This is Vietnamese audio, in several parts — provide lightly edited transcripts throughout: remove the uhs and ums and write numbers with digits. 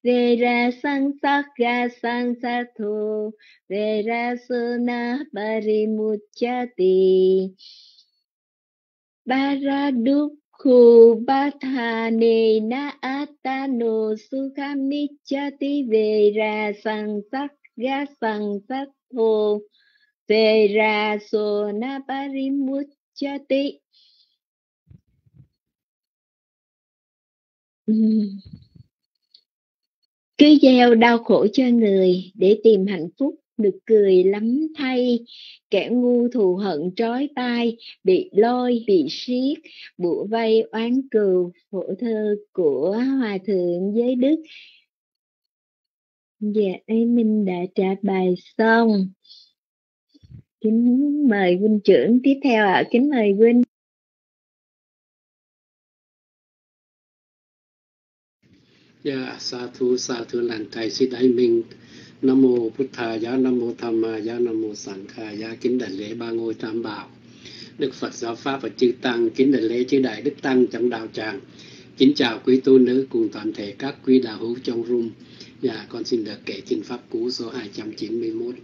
Vera Sansaka Sansatho Vera Sona Parimuchati Baradukhu Bathane Na Atano Sukhamichati Vera Sansaka Sansatho Vera Sona Parimuchati. Cứ gieo đau khổ cho người để tìm hạnh phúc, được cười lắm thay. Kẻ ngu thù hận trói tai, bị lôi bị siết, bủa vây oán cừu. Phổ thơ của Hòa thượng Giới Đức. Dạ, mình đã trả bài xong. Kính mời huynh trưởng tiếp theo ạ. Kính mời huynh. Dạ, sa thú lành thầy sĩ đại minh. Nam mô Bụt Thà giá, Nam mô Tham Ma giá, Nam mô Sanh Kha giá. Kính đảnh lễ ba ngôi tam bảo, Đức Phật Giáo Pháp và chư tăng. Kính đảnh lễ chư đại đức tăng trong đạo tràng. Kính chào quý tu nữ cùng toàn thể các quý đạo hữu trong room. Dạ, con xin được kể kinh pháp cú số 291.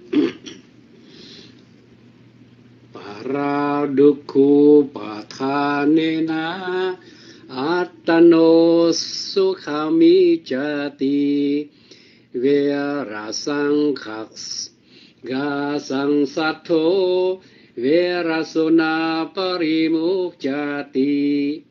Paradukhu pathanena Attano Sukhamichati Vera Sankhaks Ga Sangsatho Vera Sona Parimukchati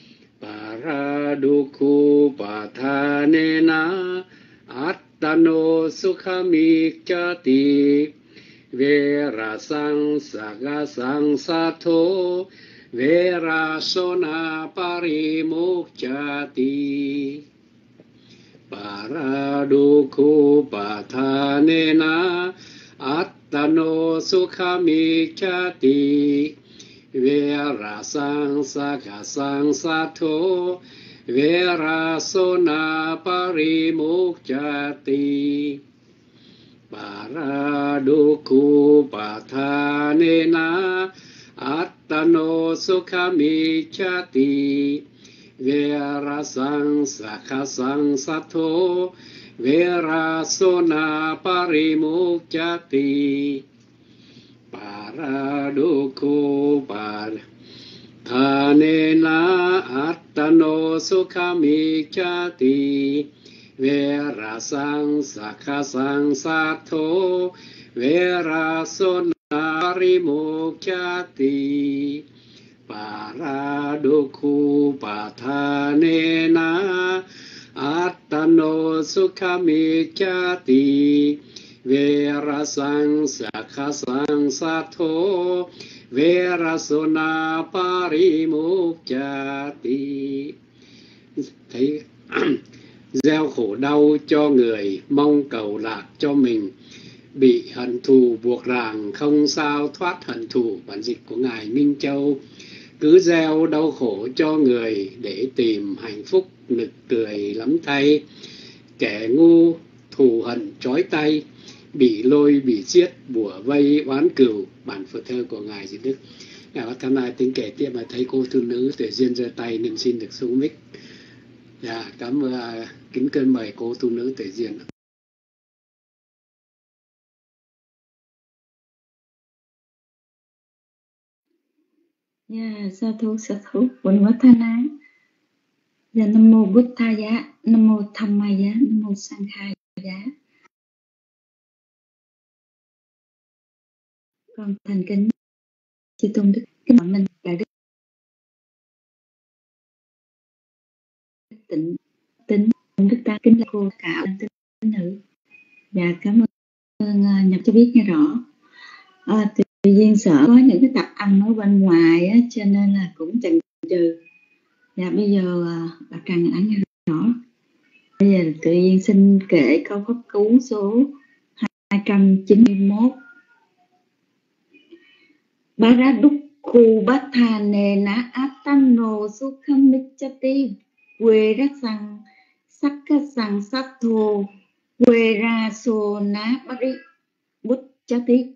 Paradukhu Pathanena Attano Sukhamichati Vera Sangsaka Sangsatho Vera Sona Parimukchati Paradukhu Pathanena Attano Sukhamichati Vera Sangsaka Sangsatho Vera Sona Parimukchati Paradukhu Pathanena Attano Sukhamichati Vera Sangsaka Sangsatho Vera Sona Parimukchati Paradukhu Pathanena Attano Sukhamichati Vera Sangsaka Sangsatho Vera Sona Parimukchati Paradukhu Pathanena Attano Sukhamichati Vera Sangsaka Sangsatho Vera Sona Parimukchati. Thấy gieo khổ đau cho người, mong cầu lạc cho mình. Bị hận thù buộc ràng, không sao thoát hận thù. Bản dịch của Ngài Minh Châu. Cứ gieo đau khổ cho người để tìm hạnh phúc, nực cười lắm thay. Kẻ ngu thù hận trói tay, bị lôi bị giết, bủa vây oán cừu. Bản phật thơ của Ngài Di Đức. Ngài Bát Tham Ai tính kể tiếp mà thấy cô tu nữ Tuệ Duyên giơ tay nên xin được xuống mic. Dạ, cảm ơn, kính cơn mời cô tu nữ Tuệ Duyên. Dạ, sa thú Quỳnh Quá Tha Ná. Dạ, Nam mô Bụt Tha giá, Nam mô Tham Ma giá, Nam mô Sanh Kha giá. Con thành kính chư tôn đức kính mời mình đại đức tịnh tính đức ta kính là cô cả tín nữ. Dạ, cảm ơn nhập cho biết nghe rõ. Tự nhiên sợ có những cái tập âm ở bên ngoài á, cho nên là cũng chần chừ. Dạ, bây giờ bà Trần đã nghe rõ. Bây giờ tự nhiên xin kể câu pháp cú số 291. Baradukhu Bhathanena Attano Sukhamichati Verasang Sakasang Sattho Verasona Parimuchati.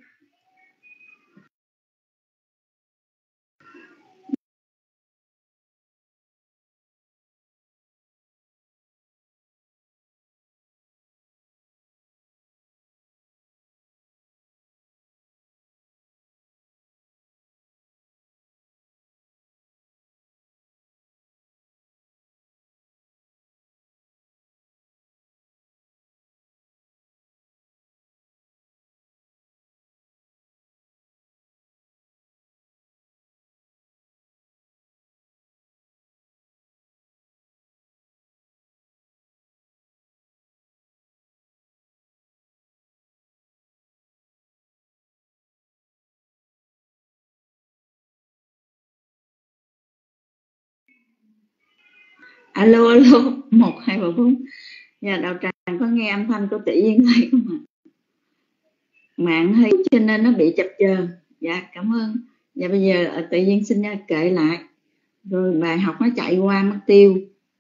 Alo alo 1 2 3 4. Dạ đạo tràng có nghe âm thanh của Tự Nhiên thấy không ạ? Mạng hơi cho nên nó bị chập chờn. Dạ cảm ơn. Dạ bây giờ Tự Nhiên xin kệ lại, rồi bài học nó chạy qua mất tiêu.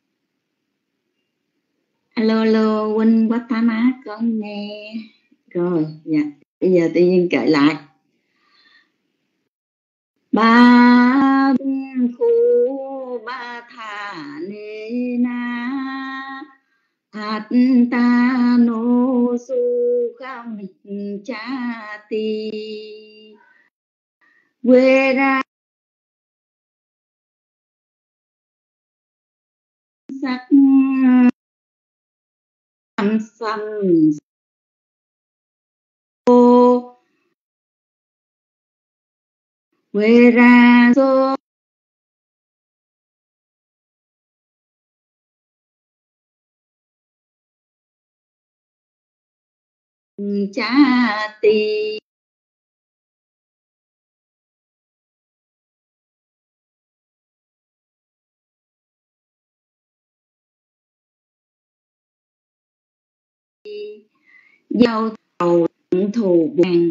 Alo alo Huynh Quách Thá Má có nghe rồi. Dạ bây giờ Tự Nhiên kệ lại. Ba khu ba thà nê na At ta no su kham cha ti quê ra sắc xăm ô quê ra số cha ti giao đầu thù vàng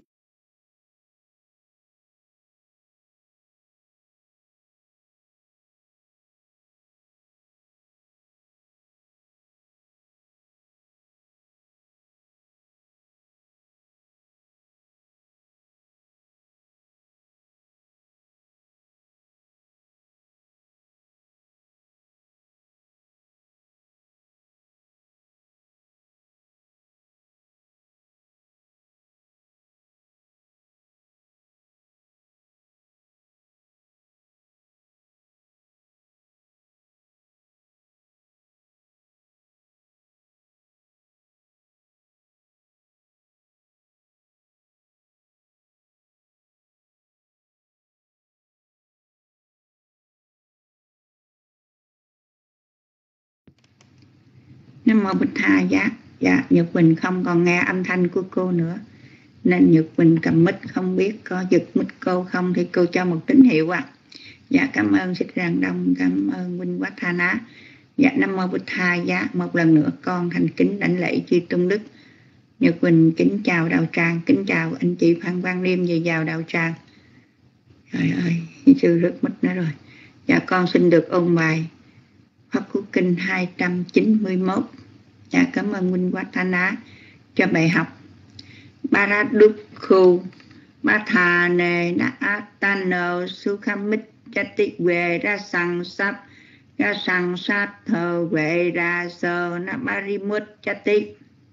Nam Mô Bích Tha. Dạ Nhật Quỳnh không còn nghe âm thanh của cô nữa, nên Nhật Quỳnh cầm mic không biết có giật mic cô không thì cô cho một tín hiệu ạ. Dạ cảm ơn Thích Rạng Đông, cảm ơn Huynh Quách Tha Ná. Dạ Nam Mô Bích Tha. Dạ một lần nữa con thành kính đảnh lễ chư tôn đức. Nhật Quỳnh kính chào đạo tràng, kính chào anh chị Phan Quang Liêm về vào đạo tràng. Trời ơi, sư rớt mic nữa rồi. Dạ con xin được ôn bài Pháp Cú Kinh 291. Dạ cảm ơn Huynh Quách Tha Ná cho bài học. Paradukhu Bátha nề na atano sukhamit chati về ra sang sắp ra sang sát thờ về ra sơ na barimut chati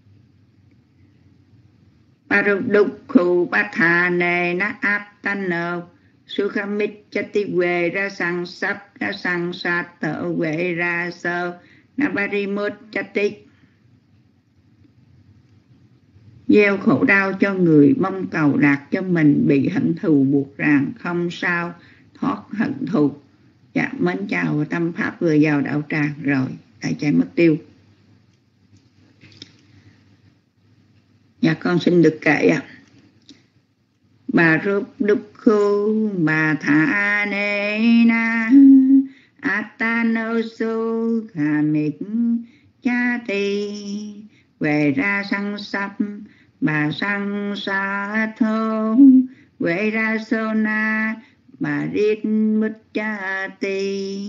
Paradukhu Bátha nề na atano sukhamit chati về ra sang sắp ra sang sát thờ về ra sơ na barimut chati. Gieo khổ đau cho người, mong cầu đạt cho mình, bị hận thù buộc ràng, không sao thoát hận thù. Dạ, mến chào Tâm Pháp vừa vào đạo tràng rồi, tại chạy mất tiêu. Dạ, con xin được kể ạ. Bà rút đúc khu, bà thả nê na, atano su khả mịch cha ti, về ra sang sắp, bà sang sa thô quê ra sô na bà rít mít cha ti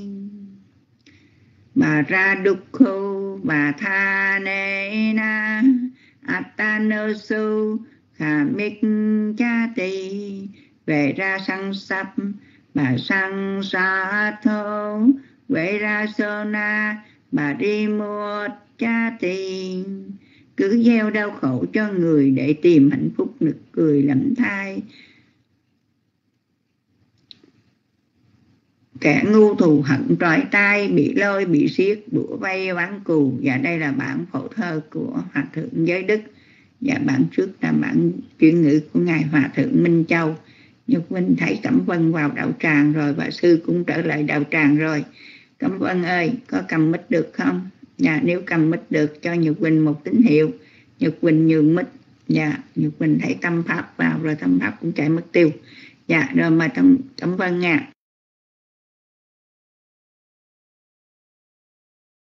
bà ra đục khu bà tha nê na atano su khả mít cha ti về ra sang sắp bà sang sa thô quê ra sô na bà đi mua cha ti. Cứ gieo đau khổ cho người để tìm hạnh phúc, nực cười lẫm thai. Kẻ ngu thù hận trói tay, bị lôi bị siết, bủa vây bán cù. Và đây là bản phổ thơ của Hòa Thượng Giới Đức. Và bản trước là bản chuyên ngữ của Ngài Hòa Thượng Minh Châu. Nhật Vinh thấy Cẩm Vân vào đạo tràng rồi, và sư cũng trở lại đạo tràng rồi. Cẩm Vân ơi, có cầm mic được không? Dạ, nếu cầm mic được cho Nhật Quỳnh một tín hiệu. Nhật Quỳnh nhường mic. Dạ, Nhật Quỳnh thấy Tâm Pháp vào rồi, Tâm Pháp cũng chạy mất tiêu. Dạ, rồi mời Cẩm Vân nha.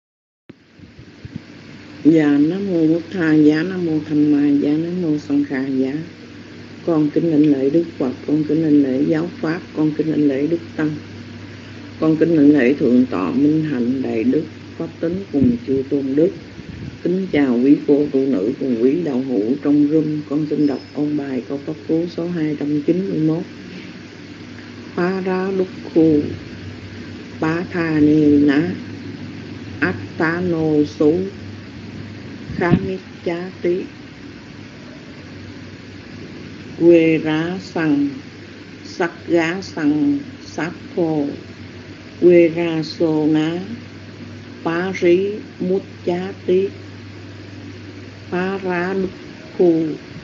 Dạ Nam mô Bụt Tha, dạ Nam mô Tham Ma, dạ Nam mô Sanh Kha, dạ. Con kính lệnh lễ Đức Phật, con kính lệnh lễ giáo pháp, con kính lệnh lễ Đức Tăng, con kính lệnh lễ Thượng tọa Minh Hạnh Đại Đức Pháp Tính cùng chư tôn đức. Kính chào quý cô tu nữ cùng quý đạo hữu trong room. Con xin đọc ôn bài câu pháp cú số 291. Phá ra đúc khu bá tha ni ná attano số Kamichati quê rá sằng sắc gá sằng sát thô quê ra sô ná phá rí mút chá tí phá rá đúc khu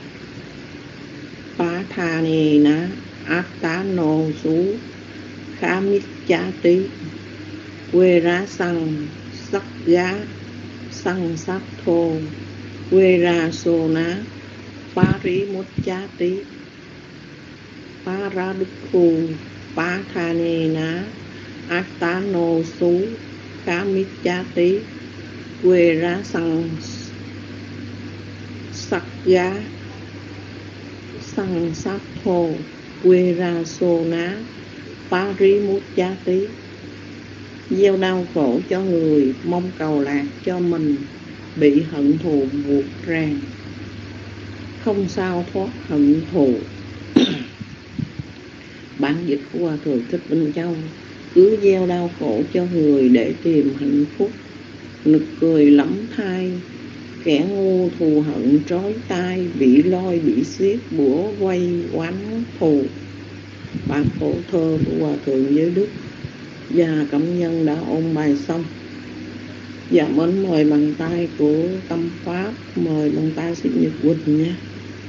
phá tha nì ná át tá nô sú khá mít chá tí quê rá sằng sắc gá sằng sát thô quê ra sô ná phá rí mút chá tí phá rá đúc khu phá tha nì ná át tá nô sú khá mít chá tí quê rá sằng sắc giá sằng sát thô quê ra sô ná phá rí mút chá tí. Gieo đau khổ cho người, mong cầu lạc cho mình, bị hận thù buộc ràng, không sao thoát hận thù. Bản dịch của Hòa Thượng Thích Minh Châu. Cứ gieo đau khổ cho người để tìm hạnh phúc, nực cười lắm thai, kẻ ngu thù hận trói tai, bị lôi bị xiết bủa vây oán thù. Bản phổ thơ của Hòa Thượng Giới Đức. Và cảm nhân đã ôn bài xong. Dạ mến mời bàn tay của Tâm Pháp, mời bàn tay Sĩ Nhật Quỳnh nha.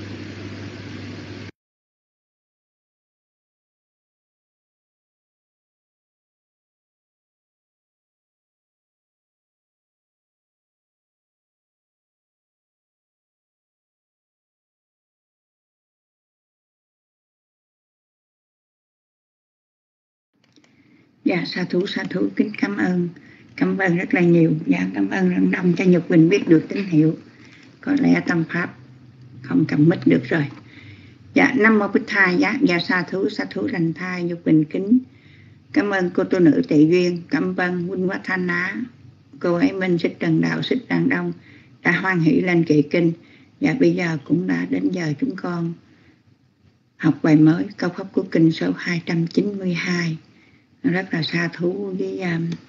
Dạ sa thú kính cảm ơn rất là nhiều. Dạ cảm ơn rất đông cho Nhật Quỳnh biết được tín hiệu. Có lẽ Tâm Pháp không cầm mic được rồi. Dạ Nam mô Bụt Tha, dạ sa thú lành thai. Nhật Quỳnh kính cảm ơn cô tu nữ Tệ Duyên, cảm ơn huynh Quá Thanh Á, cô ấy Minh, Xích Trần Đạo, Xích Đàn Đông đã hoan hỷ lên kệ kinh. Dạ bây giờ cũng đã đến giờ chúng con học bài mới, câu pháp của kinh số 292. Rất là sa thú với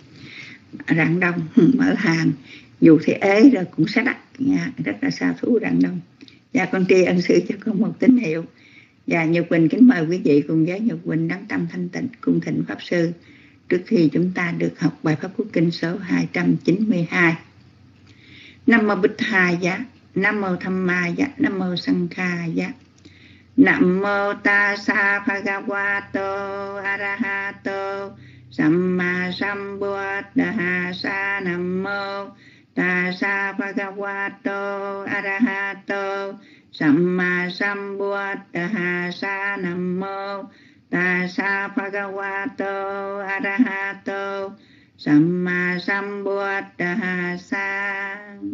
Rạng Đông mở hàng, dù thì ế rồi cũng sẽ đặt. Rất là sa thú Rạng Đông. Dạ con tri ân sư cho con một tín hiệu. Dạ Nhật Quỳnh kính mời quý vị cùng với Nhật Quỳnh đắng tâm thanh tịnh cung thỉnh pháp sư trước khi chúng ta được học bài pháp quốc kinh số 292. Nam mô Bụt Tha, dạ Nam mô Tham Ma, dạ Nam mô Sanh Kha, dạ Nam mô Tassa Bhagavato Arahato Samma Sambuddhassa. Nam mô Tassa Bhagavato Arahato Samma Sambuddhassa. Nam mô Tassa Bhagavato Arahato Samma Sambuddhassa.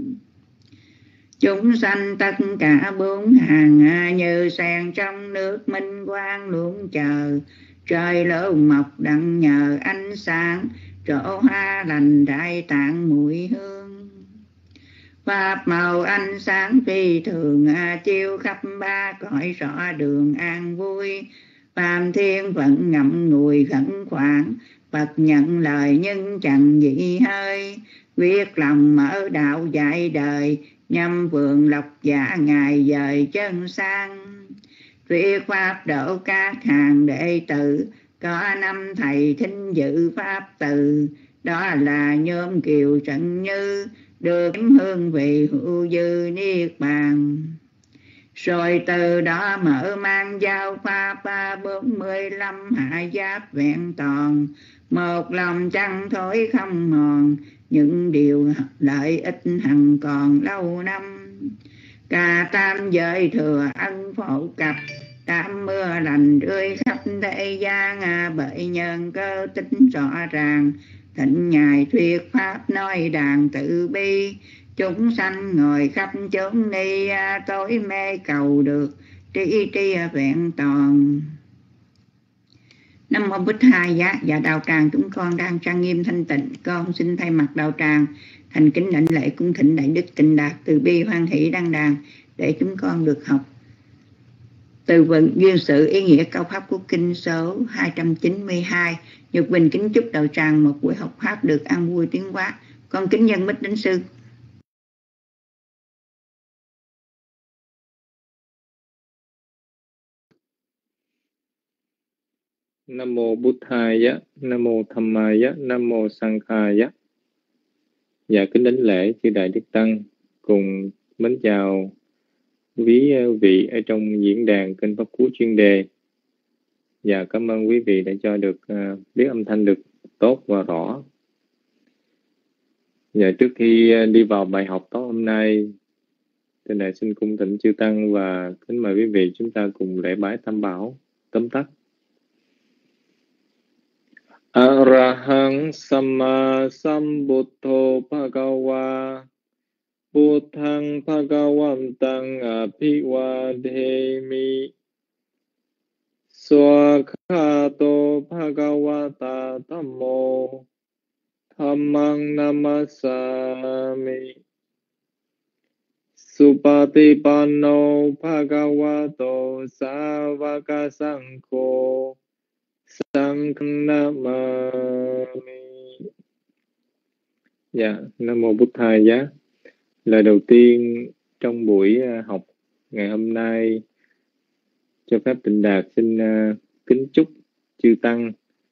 Chúng sanh tất cả bốn hàng như sen trong nước minh quang luôn chờ. Trời lỡ mọc đặng nhờ ánh sáng, trổ hoa lành đại tạng mùi hương. Pháp màu ánh sáng phi thường chiếu khắp ba cõi rõ đường an vui. Phàm thiên vẫn ngậm ngùi khẩn khoản, Phật nhận lời nhưng chẳng dị hơi. Quyết lòng mở đạo dạy đời, nhâm vườn lộc giả ngài dời chân sang. Thuyết pháp độ các hàng đệ tử, có năm thầy thính dự pháp từ. Đó là Nhôm Kiều Trần Như, được hương vị hữu dư niết bàn. Rồi từ đó mở mang giao pháp 45 hạ giáp vẹn toàn. Một lòng chẳng thối không mòn, những điều lợi ích hằng còn lâu năm. Cả tam giới thừa ân phổ cập, tám mưa lành rơi khắp thế gian. Bởi nhân cơ tính rõ ràng, thịnh ngài thuyết pháp nói đàn tự bi. chúng sanh ngồi khắp chốn ni, tối mê cầu được tri tri vẹn toàn. Nam mô Bích Hai Giá. Và đạo tràng chúng con đang trang nghiêm thanh tịnh, con xin thay mặt đạo tràng thành kính đảnh lễ cung thỉnh đại đức Tịnh Đạt từ bi hoan hỷ đăng đàn để chúng con được học từ vựng duyên sự ý nghĩa câu pháp của kinh số 292. Nhật Bình kính chúc đạo tràng một buổi học pháp được an vui tiến hóa. Con kính dân mít đến sư. Nam mô Buddhaya, Nam mô Dhammaya, Nam mô Sanghaya. Dạ kính đảnh lễ chư đại đức tăng cùng mến chào quý vị ở trong diễn đàn kênh pháp cú chuyên đề. Và cảm ơn quý vị đã cho được biết âm thanh được tốt và rõ. Và trước khi đi vào bài học tối hôm nay, Thầy Đại xin cung thỉnh chư tăng và kính mời quý vị chúng ta cùng lễ bái tam bảo tóm tắt. Arahang Samma Sambuddho Bhagava Buddhang Bhagavantang Abhivademi Swakhato Bhagavata Dhammo Dhammang Namasami Supatipanno Bhagavato Savaka Sankho Sang Namami. Dạ, Nam mô Buddhaya. Lời đầu tiên trong buổi học ngày hôm nay, cho phép Tịnh Đạt xin kính chúc chư tăng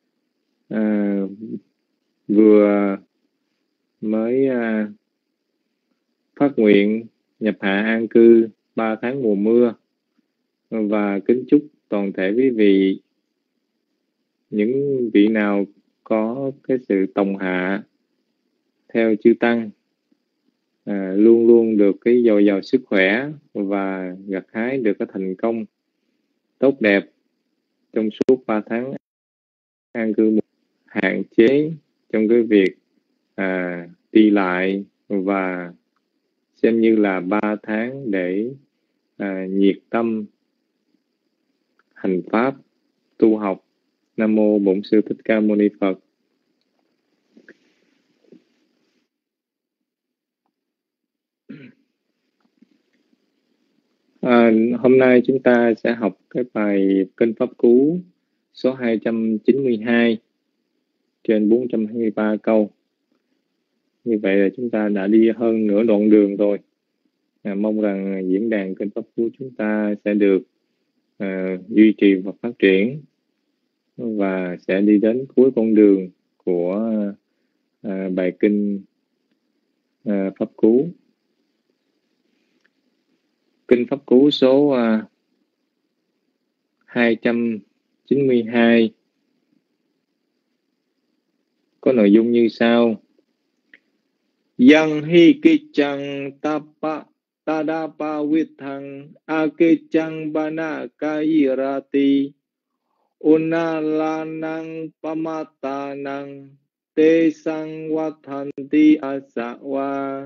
vừa mới phát nguyện nhập hạ an cư 3 tháng mùa mưa, và kính chúc toàn thể quý vị, những vị nào có cái sự tòng hạ theo chư tăng, luôn luôn được cái dồi dào sức khỏe và gặt hái được cái thành công tốt đẹp trong suốt 3 tháng an cư, hạn chế trong cái việc đi lại, và xem như là 3 tháng để nhiệt tâm hành pháp tu học. Nam mô Bổn Sư Thích Ca Mâu Ni Phật. Hôm nay chúng ta sẽ học cái bài Kinh Pháp Cú số 292 trên 423 câu. Như vậy là chúng ta đã đi hơn nửa đoạn đường rồi. Mong rằng diễn đàn Kinh Pháp Cú chúng ta sẽ được duy trì và phát triển, và sẽ đi đến cuối con đường của bài kinh Pháp Cú. Kinh Pháp Cú số 292 có nội dung như sau: Yang hi kichang tapa tadapa vithang akechang bana kairati unalanang pamatanang te sang wathanti asawa.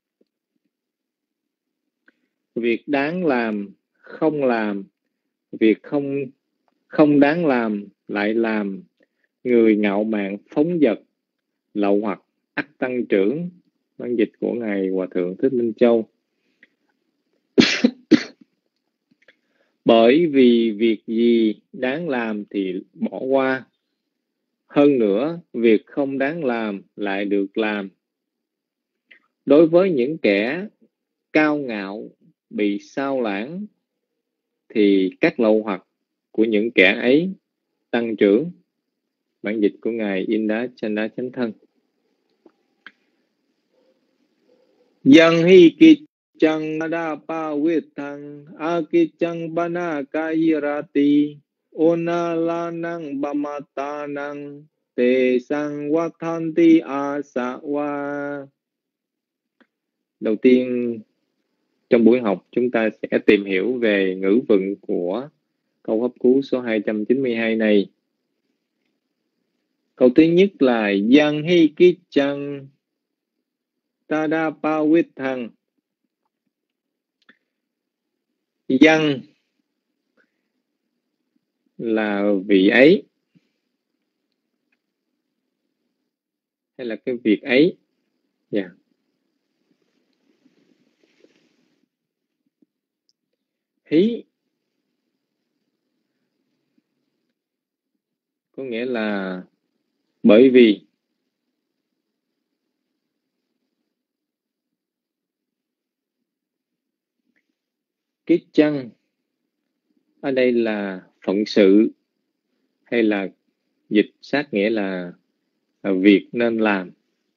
Việc đáng làm không làm, việc không đáng làm lại làm, người ngạo mạn phóng dật, lậu hoặc ắt tăng trưởng. Bản dịch của Ngài Hòa Thượng Thích Minh Châu. Bởi vì việc gì đáng làm thì bỏ qua, hơn nữa việc không đáng làm lại được làm. Đối với những kẻ cao ngạo bị sao lãng thì các lậu hoặc của những kẻ ấy tăng trưởng. Bản dịch của Ngài Inda Chanda Chánh Thân. Yang hi kichang adapa vithang akichang bana kairati onalanang bamatanang te sang wathanti asawa. Đầu tiên trong buổi học chúng ta sẽ tìm hiểu về ngữ vựng của câu Pháp Cú số 292 này. Câu thứ nhất là Yang hi kichang. Tadapavithang. Dân là vị ấy hay là cái việc ấy. Yeah. Hí có nghĩa là bởi vì. Cái chăng ở đây là phận sự hay là dịch sát nghĩa là việc nên làm,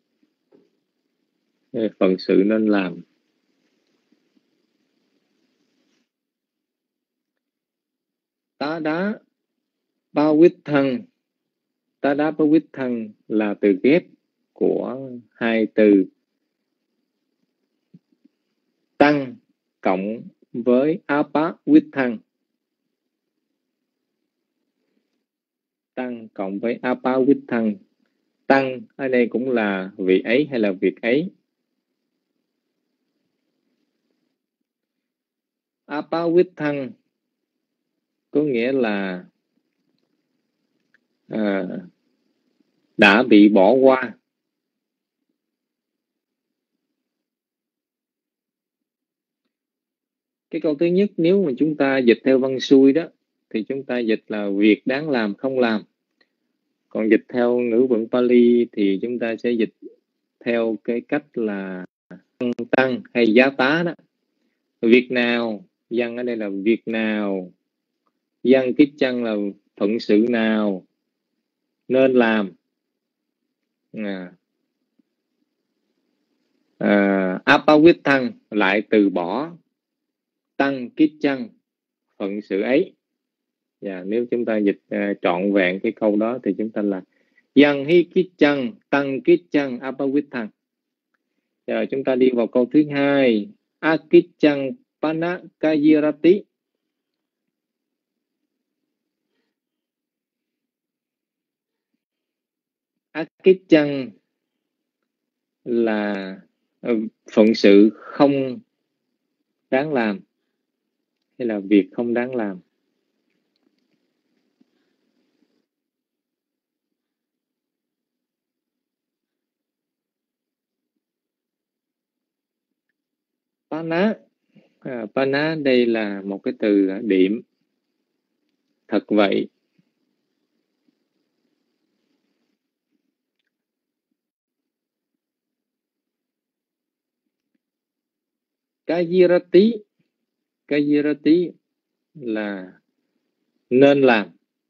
phận sự nên làm. Tá đá Pavithang. Tá đá Pavithang là từ ghép của hai từ tăng cộng với Apavithang. Tăng cộng với Apavithang. Tăng ở đây cũng là vị ấy hay là việc ấy. Apavithang có nghĩa là đã bị bỏ qua. Cái câu thứ nhất nếu mà chúng ta dịch theo văn xuôi đó thì chúng ta dịch là việc đáng làm không làm. Còn dịch theo ngữ vựng Pali thì chúng ta sẽ dịch theo cái cách là tăng hay giá tá đó. Việc nào, dân ở đây là việc nào, dân kích chăng là phận sự nào nên làm. Apavithang lại từ bỏ, tăng kích chăng phận sự ấy. Nếu chúng ta dịch trọn vẹn cái câu đó thì chúng ta là dân hi kích chăng tăng kích chăng Apavithang. Giờ chúng ta đi vào câu thứ hai. Akichang panakayirati. Akichang là phận sự không đáng làm hay là việc không đáng làm. Pana. Pana đây là một cái từ điểm. Thật vậy. Kayirati. Kayirati là nên làm.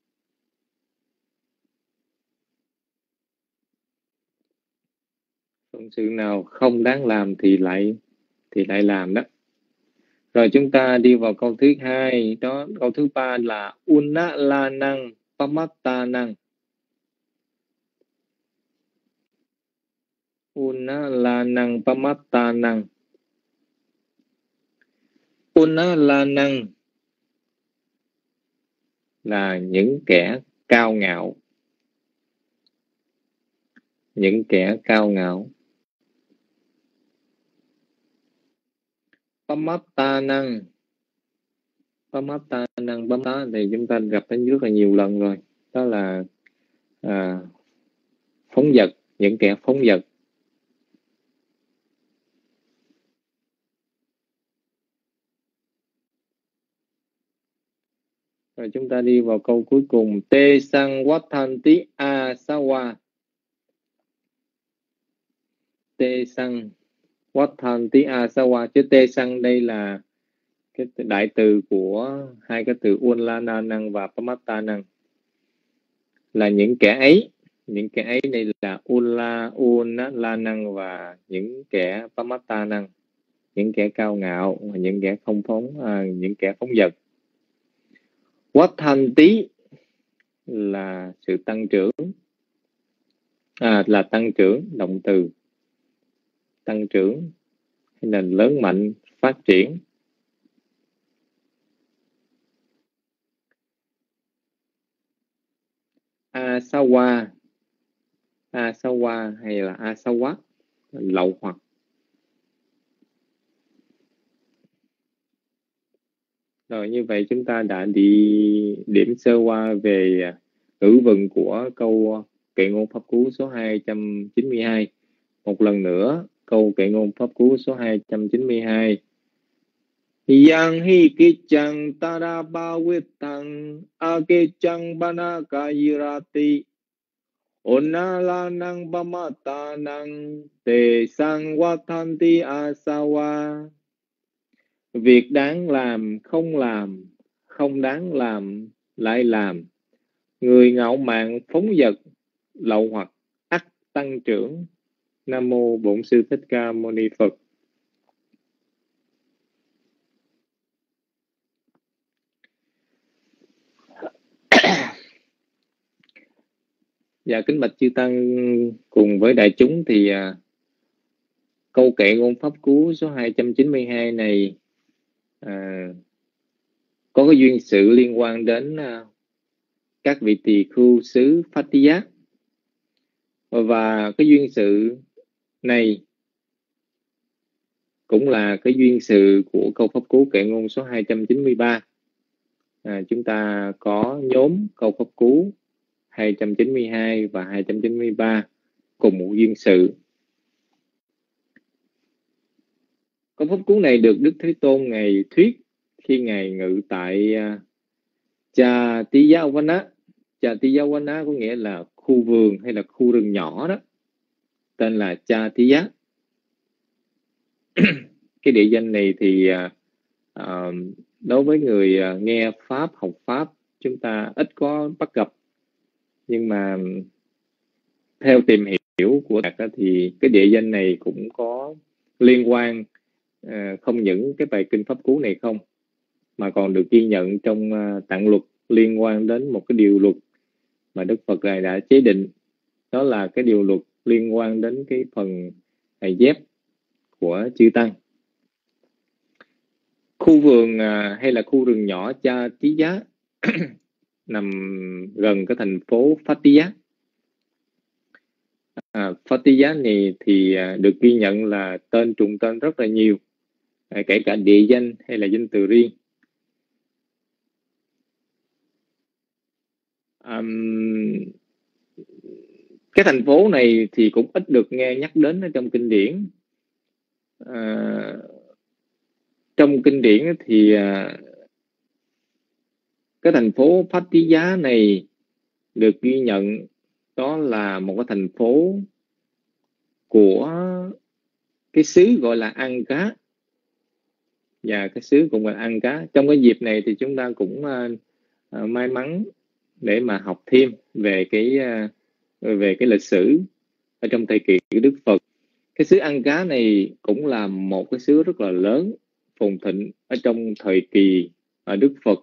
Phận sự nào không đáng làm thì lại làm đó. Rồi chúng ta đi vào câu thứ hai đó. Câu thứ ba là Unalanang Pamattanang. Unalanang Pamattanang. Unalanang là những kẻ cao ngạo. Những kẻ cao ngạo. Pamattanang. Pamattanang thì chúng ta gặp đến rất là nhiều lần rồi. Đó là phóng dật, những kẻ phóng dật. Rồi chúng ta đi vào câu cuối cùng. Te sang watanti asawa. Te sang watanti asawa. Chứ te sang đây là cái đại từ của hai cái từ Unalanang và Pamattanang. Là những kẻ ấy. Những kẻ ấy đây là Unalanang và những kẻ Pamattanang. Những kẻ cao ngạo, những kẻ không phóng, những kẻ phóng dật. Watanti là sự tăng trưởng. Là tăng trưởng, động từ. Tăng trưởng hay là lớn mạnh, phát triển. Asawa. Asawa hay là asawa, lậu hoặc. Rồi như vậy chúng ta đã đi điểm sơ qua về ngữ vựng của câu kệ ngôn pháp cú số 292. Một lần nữa, câu kệ ngôn pháp cú số 292. Yang hi kichang tarabawitang akechang banakayirati onalanang pamatanang te sang watanti asawa. Việc đáng làm, không đáng làm, lại làm. Người ngạo mạn phóng dật, lậu hoặc ắt tăng trưởng. Nam mô Bổn Sư Thích Ca Mâu Ni Phật. Dạ kính bạch chư tăng cùng với đại chúng thì câu kệ ngôn pháp cú số 292 này có cái duyên sự liên quan đến các vị tỳ khưu xứ Phát Giác, và cái duyên sự này cũng là cái duyên sự của câu pháp cú kệ ngôn số 293. Chúng ta có nhóm câu pháp cú 292 và 293 cùng một duyên sự. Câu pháp cú này được Đức Thế Tôn Ngài thuyết khi Ngài ngự tại Chatiyawana. Chatiyawana có nghĩa là khu vườn hay là khu rừng nhỏ đó, tên là Chatiya. Cái địa danh này thì đối với người nghe Pháp, học Pháp, chúng ta ít có bắt gặp. Nhưng mà theo tìm hiểu của Đạt thì cái địa danh này cũng có liên quan không những cái bài kinh pháp cú này không, mà còn được ghi nhận trong tạng luật liên quan đến một cái điều luật mà Đức Phật này đã chế định. Đó là cái điều luật liên quan đến cái phần dép của chư tăng. Khu vườn hay là khu rừng nhỏ Chatiya nằm gần cái thành phố Fatiyat. Fatiyat này thì được ghi nhận là tên trùng tên rất là nhiều, kể cả địa danh hay là danh từ riêng. Cái thành phố này thì cũng ít được nghe nhắc đến ở trong kinh điển. Trong kinh điển thì cái thành phố Fatiyat này được ghi nhận đó là một cái thành phố của cái xứ gọi là Anka, và cái xứ cũng là Anka. Trong cái dịp này thì chúng ta cũng may mắn để mà học thêm về cái lịch sử ở trong thời kỳ của Đức Phật. Cái xứ Anka này cũng là một cái xứ rất là lớn, phồn thịnh ở trong thời kỳ Đức Phật.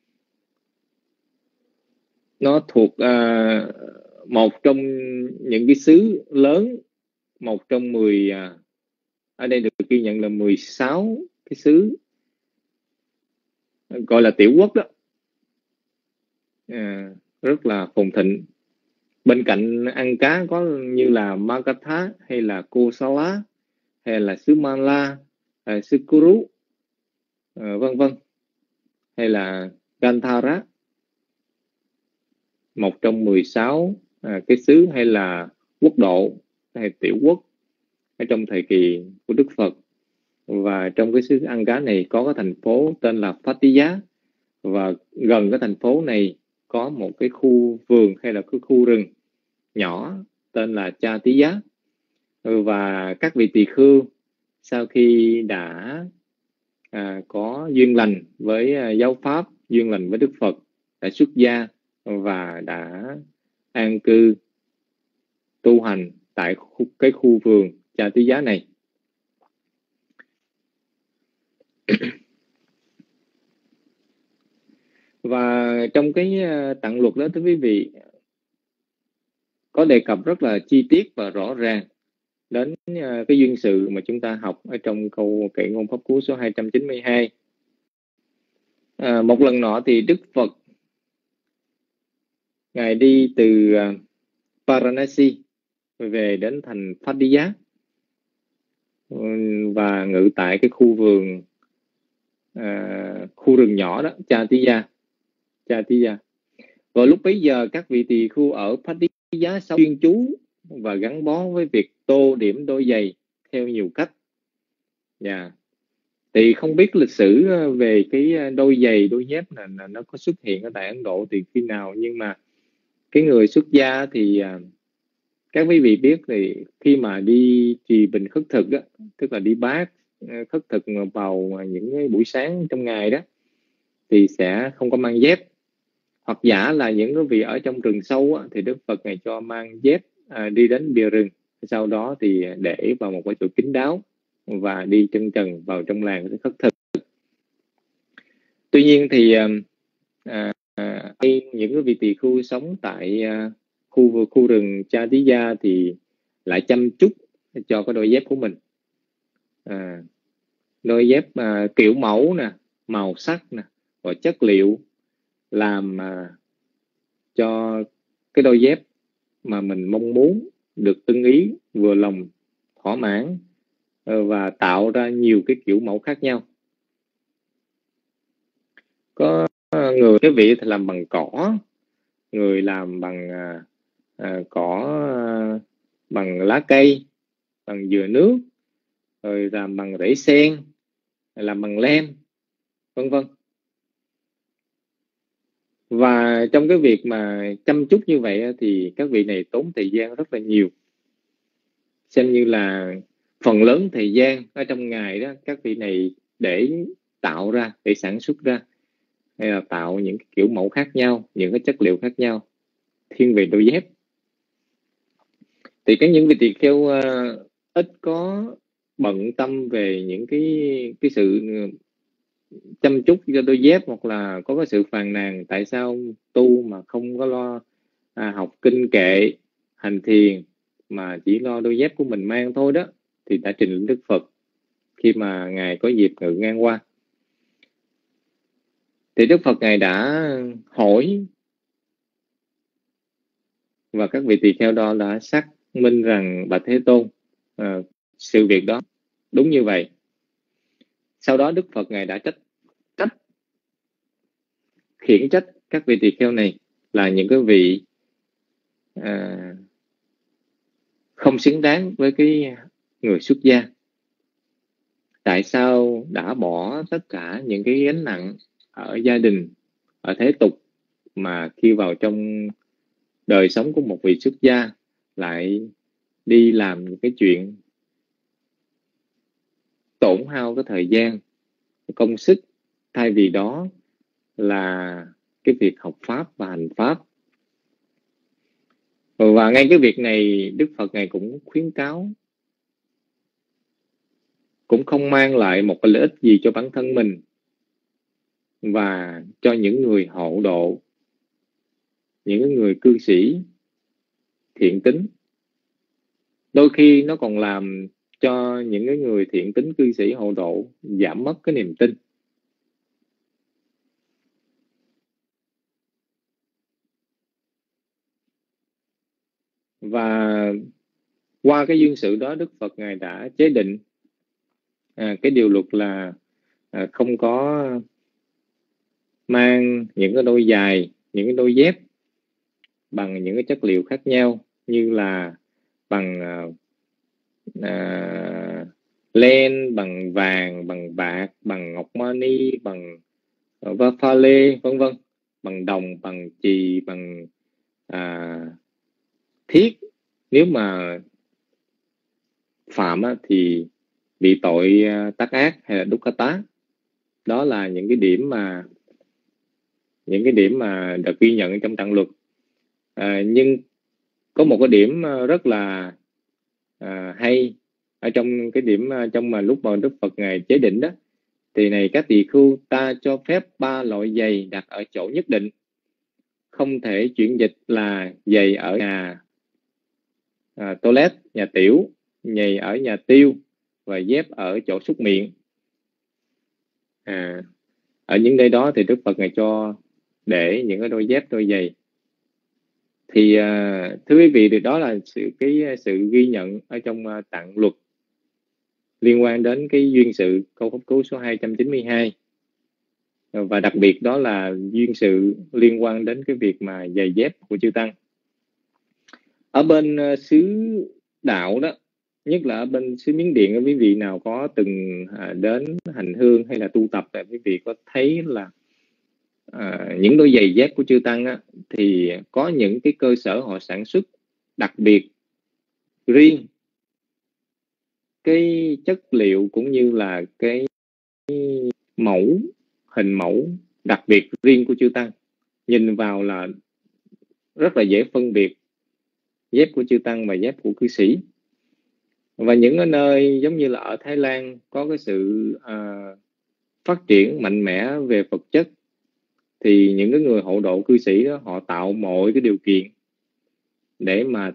Nó thuộc một trong những cái xứ lớn, một trong 10, ở đây được ghi nhận là 16 cái xứ gọi là tiểu quốc đó, rất là phồn thịnh. Bên cạnh Anka có như là Magadha hay là Kosala hay là xứ Mala, xứ Kuru, vân vân, hay là Gandhara, một trong 16 cái xứ hay là quốc độ hay tiểu quốc ở trong thời kỳ của Đức Phật. Và trong cái xứ Anka này có cái thành phố tên là Fatiyat, và gần cái thành phố này có một cái khu vườn hay là cái khu rừng nhỏ tên là Chatiya. Và các vị tỳ khưu sau khi đã có duyên lành với giáo pháp, duyên lành với Đức Phật, đã xuất gia và đã an cư tu hành tại cái khu vườn Chatiya này. Và trong cái tạng luật đó, thưa quý vị, có đề cập rất là chi tiết và rõ ràng đến cái duyên sự mà chúng ta học ở trong câu kệ ngôn pháp cú số 292. Một lần nọ thì Đức Phật Ngài đi từ Varanasi về đến thành Fatiyat và ngự tại cái khu vườn khu rừng nhỏ đó, Chatiya. Vào lúc bấy giờ các vị tỳ khưu ở Pattaya sống chuyên chú và gắn bó với việc tô điểm đôi giày theo nhiều cách. Thì không biết lịch sử về cái đôi giày, đôi dép là nó có xuất hiện ở tại Ấn Độ thì khi nào, nhưng mà cái người xuất gia thì các quý vị biết thì khi mà đi trì bình khất thực đó, tức là đi bát khất thực vào những cái buổi sáng trong ngày đó, thì sẽ không có mang dép, hoặc giả là những quý vị ở trong rừng sâu á, thì Đức Phật Ngài cho mang dép đi đến bìa rừng, sau đó thì để vào một cái chỗ kín đáo và đi chân trần vào trong làng để khất thực. Tuy nhiên thì những cái vị tỳ khưu sống tại khu rừng Chatiya thì lại chăm chút cho cái đôi dép của mình. Đôi dép kiểu mẫu nè, màu sắc nè, và chất liệu làm cho cái đôi dép mà mình mong muốn được ưng ý, vừa lòng, thỏa mãn, và tạo ra nhiều cái kiểu mẫu khác nhau. Có người cái vị thì làm bằng cỏ, người làm bằng cỏ, bằng lá cây, bằng dừa nước, rồi làm bằng rễ sen, làm bằng len, vân vân. Và trong cái việc mà chăm chút như vậy thì các vị này tốn thời gian rất là nhiều, xem như là phần lớn thời gian ở trong ngày đó các vị này để tạo ra, để sản xuất ra, hay là tạo những cái kiểu mẫu khác nhau, những cái chất liệu khác nhau thiên về đôi dép. Thì những vị tỳ kheo ít có bận tâm về những cái sự chăm chút cho đôi dép, hoặc là có cái sự phàn nàn tại sao tu mà không có lo học kinh kệ, hành thiền, mà chỉ lo đôi dép của mình mang thôi đó, thì đã trình lên Đức Phật khi mà Ngài có dịp ngự ngang qua. Thì Đức Phật Ngài đã hỏi, và các vị tỳ kheo đó đã xác minh rằng bạch Thế Tôn, sự việc đó đúng như vậy. Sau đó Đức Phật Ngài đã khiển trách các vị tỳ kheo này là những cái vị không xứng đáng với cái người xuất gia. Tại sao đã bỏ tất cả những cái gánh nặng ở gia đình, ở thế tục, mà khi vào trong đời sống của một vị xuất gia lại đi làm những cái chuyện tổn hao cái thời gian, công sức, thay vì đó là cái việc học Pháp và hành Pháp. Và ngay cái việc này Đức Phật Ngài cũng khuyến cáo, cũng không mang lại một cái lợi ích gì cho bản thân mình và cho những người hộ độ, những người cư sĩ thiện tín. Đôi khi nó còn làm cho những cái người thiện tín cư sĩ hộ độ giảm mất cái niềm tin. Và qua cái duyên sự đó, Đức Phật Ngài đã chế định cái điều luật là không có mang những cái đôi giày, những cái đôi dép bằng những cái chất liệu khác nhau, như là bằng len, bằng vàng, bằng bạc, bằng ngọc mani, bằng pha lê, vân vân, bằng đồng, bằng chì, bằng thiết. Nếu mà phạm thì bị tội tác ác hay là dukkata. Đó là những cái điểm mà được ghi nhận trong tạng luật. Nhưng có một cái điểm rất là hay ở trong cái điểm trong mà lúc mà Đức Phật Ngài chế định đó, thì này các tỳ khưu, ta cho phép 3 loại giày đặt ở chỗ nhất định, không thể chuyển dịch là giày ở nhà toilet, nhà tiểu, giày ở nhà tiêu và dép ở chỗ súc miệng. Ở những nơi đó thì Đức Phật Ngài cho để những cái đôi dép, đôi giày. Thì thưa quý vị, đó là sự ghi nhận ở trong tạng luật liên quan đến cái duyên sự câu pháp cứu số 292. và đặc biệt đó là duyên sự liên quan đến cái việc mà giày dép của chư tăng. Ở bên xứ đạo đó, nhất là ở bên xứ Miến Điện, quý vị nào có từng đến hành hương hay là tu tập, là quý vị có thấy là những đôi giày dép của chư tăng á, thì có những cái cơ sở họ sản xuất đặc biệt riêng, cái chất liệu cũng như là cái mẫu, hình mẫu đặc biệt riêng của chư tăng. Nhìn vào là rất là dễ phân biệt dép của chư tăng và dép của cư sĩ. Và những ở nơi giống như là ở Thái Lan có cái sự phát triển mạnh mẽ về vật chất, thì những cái người hộ độ cư sĩ đó, họ tạo mọi cái điều kiện để mà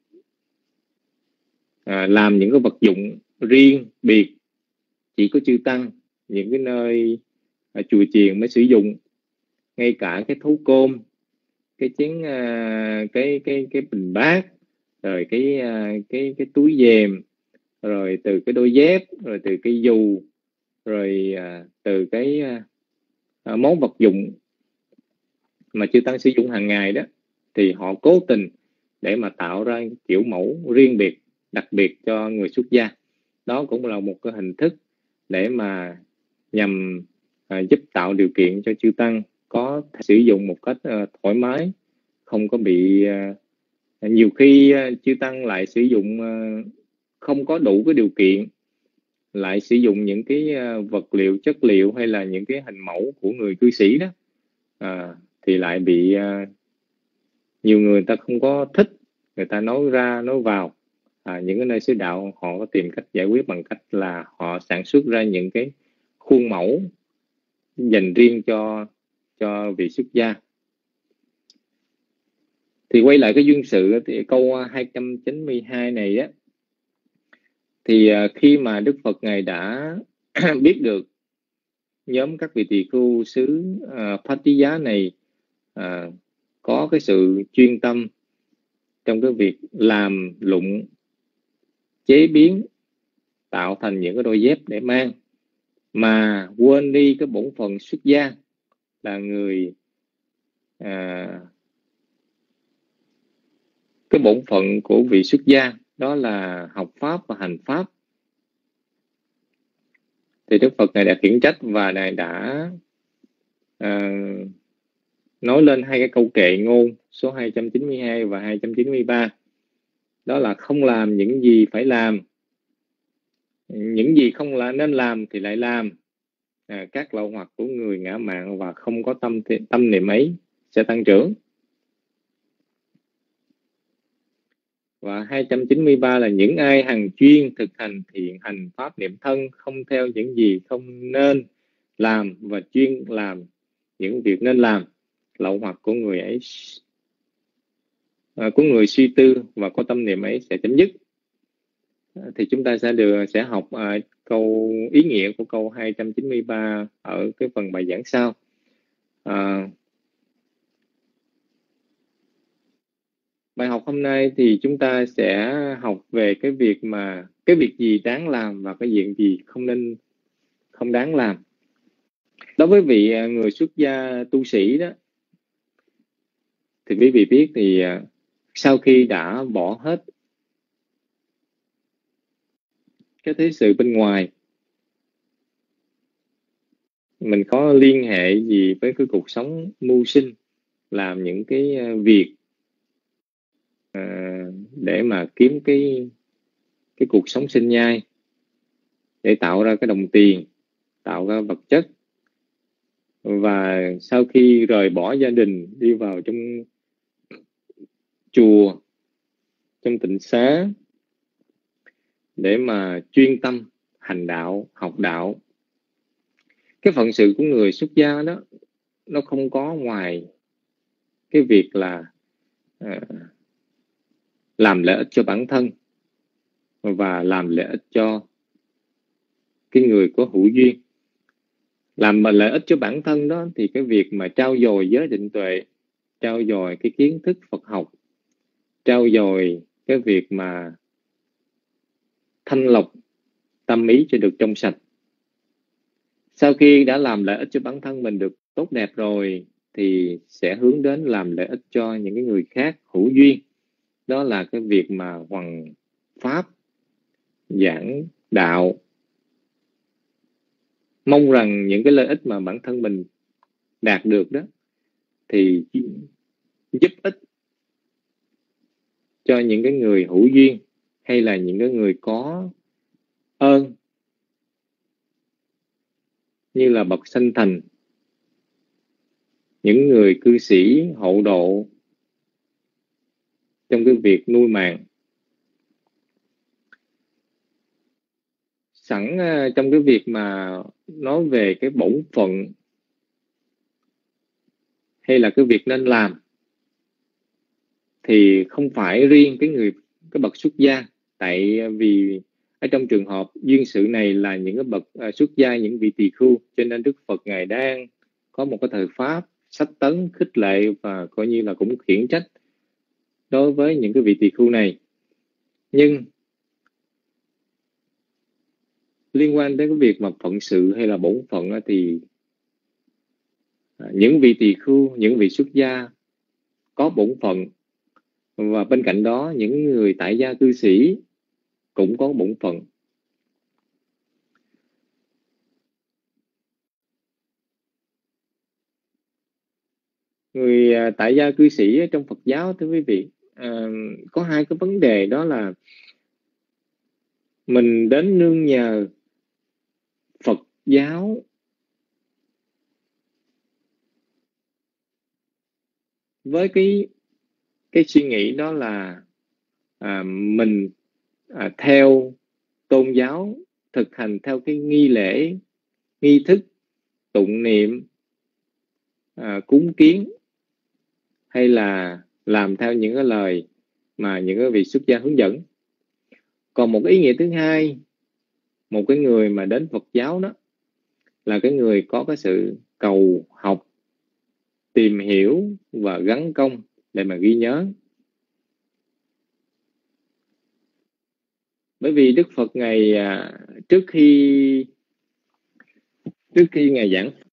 làm những cái vật dụng riêng biệt chỉ có chư tăng, những cái nơi chùa chiền mới sử dụng. Ngay cả cái thú côn, cái chén, cái bình bát, rồi cái túi dèm, rồi từ cái đôi dép, rồi từ cái dù, rồi từ cái món vật dụng mà chư tăng sử dụng hàng ngày đó, thì họ cố tình để mà tạo ra kiểu mẫu riêng biệt, đặc biệt cho người xuất gia. Đó cũng là một cái hình thức để mà nhằm giúp tạo điều kiện cho chư tăng có thể sử dụng một cách thoải mái, không có bị nhiều khi chư tăng lại sử dụng không có đủ cái điều kiện, lại sử dụng những cái vật liệu, chất liệu hay là những cái hình mẫu của người cư sĩ đó, thì lại bị nhiều người ta không có thích, người ta nói ra nói vào. Những cái nơi xứ đạo họ có tìm cách giải quyết bằng cách là họ sản xuất ra những cái khuôn mẫu dành riêng cho vị xuất gia. Thì quay lại cái duyên sự, thì câu 292 này á, thì khi mà Đức Phật Ngài đã biết được nhóm các vị tỳ khưu xứ Phatiya này có cái sự chuyên tâm trong cái việc làm lụng, chế biến, tạo thành những cái đôi dép để mang, mà quên đi cái bổn phận xuất gia là người cái bổn phận của vị xuất gia đó là học pháp và hành pháp. Thì Đức Phật Ngài đã khiển trách và Ngài đã nói lên hai cái câu kệ ngôn số 292 và 293. Đó là không làm những gì phải làm, những gì không nên làm thì lại làm. Các lậu hoặc của người ngã mạn và không có tâm niệm ấy sẽ tăng trưởng. Và 293 là những ai hằng chuyên thực hành thiện hành pháp niệm thân, không theo những gì không nên làm và chuyên làm những việc nên làm, lậu hoặc của người ấy, của người suy tư và có tâm niệm ấy sẽ chấm dứt. Thì chúng ta sẽ học câu ý nghĩa của câu 293 ở cái phần bài giảng sau. Bài học hôm nay thì chúng ta sẽ học về cái việc gì đáng làm và cái việc gì không đáng làm. Đối với vị người xuất gia tu sĩ đó, thì quý vị biết thì sau khi đã bỏ hết cái thế sự bên ngoài, mình có liên hệ gì với cái cuộc sống mưu sinh, làm những cái việc để mà kiếm cái cuộc sống sinh nhai, để tạo ra cái đồng tiền, tạo ra vật chất. Và sau khi rời bỏ gia đình, đi vào trong chùa, trong tịnh xá để mà chuyên tâm hành đạo, học đạo, cái phận sự của người xuất gia đó, nó không có ngoài cái việc là làm lợi ích cho bản thân và làm lợi ích cho cái người có hữu duyên. Làm mà lợi ích cho bản thân đó thì cái việc mà trau dồi giới định tuệ, trau dồi cái kiến thức Phật học, trau dồi cái việc mà thanh lọc tâm ý cho được trong sạch, Sau khi đã làm lợi ích cho bản thân mình được tốt đẹp rồi thì sẽ hướng đến làm lợi ích cho những cái người khác hữu duyên. Đó là cái việc mà hoằng pháp, giảng đạo, mong rằng những cái lợi ích mà bản thân mình đạt được đó thì giúp ích cho những cái người hữu duyên hay là những cái người có ơn, như là bậc sanh thành, những người cư sĩ hộ độ trong cái việc nuôi mạng. Sẵn trong cái việc mà nói về cái bổn phận hay là cái việc nên làm, thì không phải riêng cái bậc xuất gia, tại vì ở trong trường hợp duyên sự này là những cái bậc xuất gia, những vị tỳ khưu, cho nên Đức Phật Ngài đang có một cái thời pháp sách tấn, khích lệ và coi như là cũng khiển trách đối với những cái vị tỳ khưu này. Nhưng liên quan đến cái việc mà phận sự hay là bổn phận thì những vị tỳ khưu, những vị xuất gia có bổn phận, và bên cạnh đó những người tại gia cư sĩ cũng có bổn phận. Người tại gia cư sĩ trong Phật giáo, thưa quý vị, có hai cái vấn đề, đó là mình đến nương nhờ Phật giáo với cái suy nghĩ đó là mình theo tôn giáo, thực hành theo cái nghi lễ, nghi thức, tụng niệm, cúng kiến, hay là làm theo những cái lời mà những cái vị xuất gia hướng dẫn. Còn một cái ý nghĩa thứ hai, một cái người mà đến Phật giáo đó là cái người có cái sự cầu học, tìm hiểu và gắn công để mà ghi nhớ. Bởi vì Đức Phật Ngài trước khi Ngài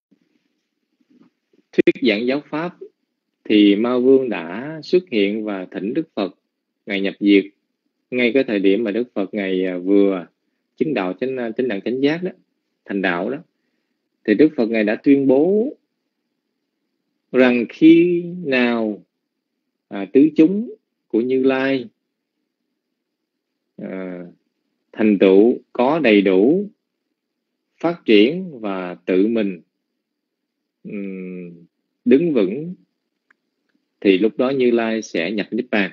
thuyết giảng giáo pháp thì Ma Vương đã xuất hiện và thỉnh Đức Phật Ngài nhập diệt. Ngay cái thời điểm mà Đức Phật Ngài vừa chứng đạo chánh đẳng chánh giác đó, thành đạo đó, thì Đức Phật Ngài đã tuyên bố rằng khi nào tứ chúng của Như Lai thành tựu có đầy đủ, phát triển và tự mình đứng vững, thì lúc đó Như Lai sẽ nhập Niết Bàn.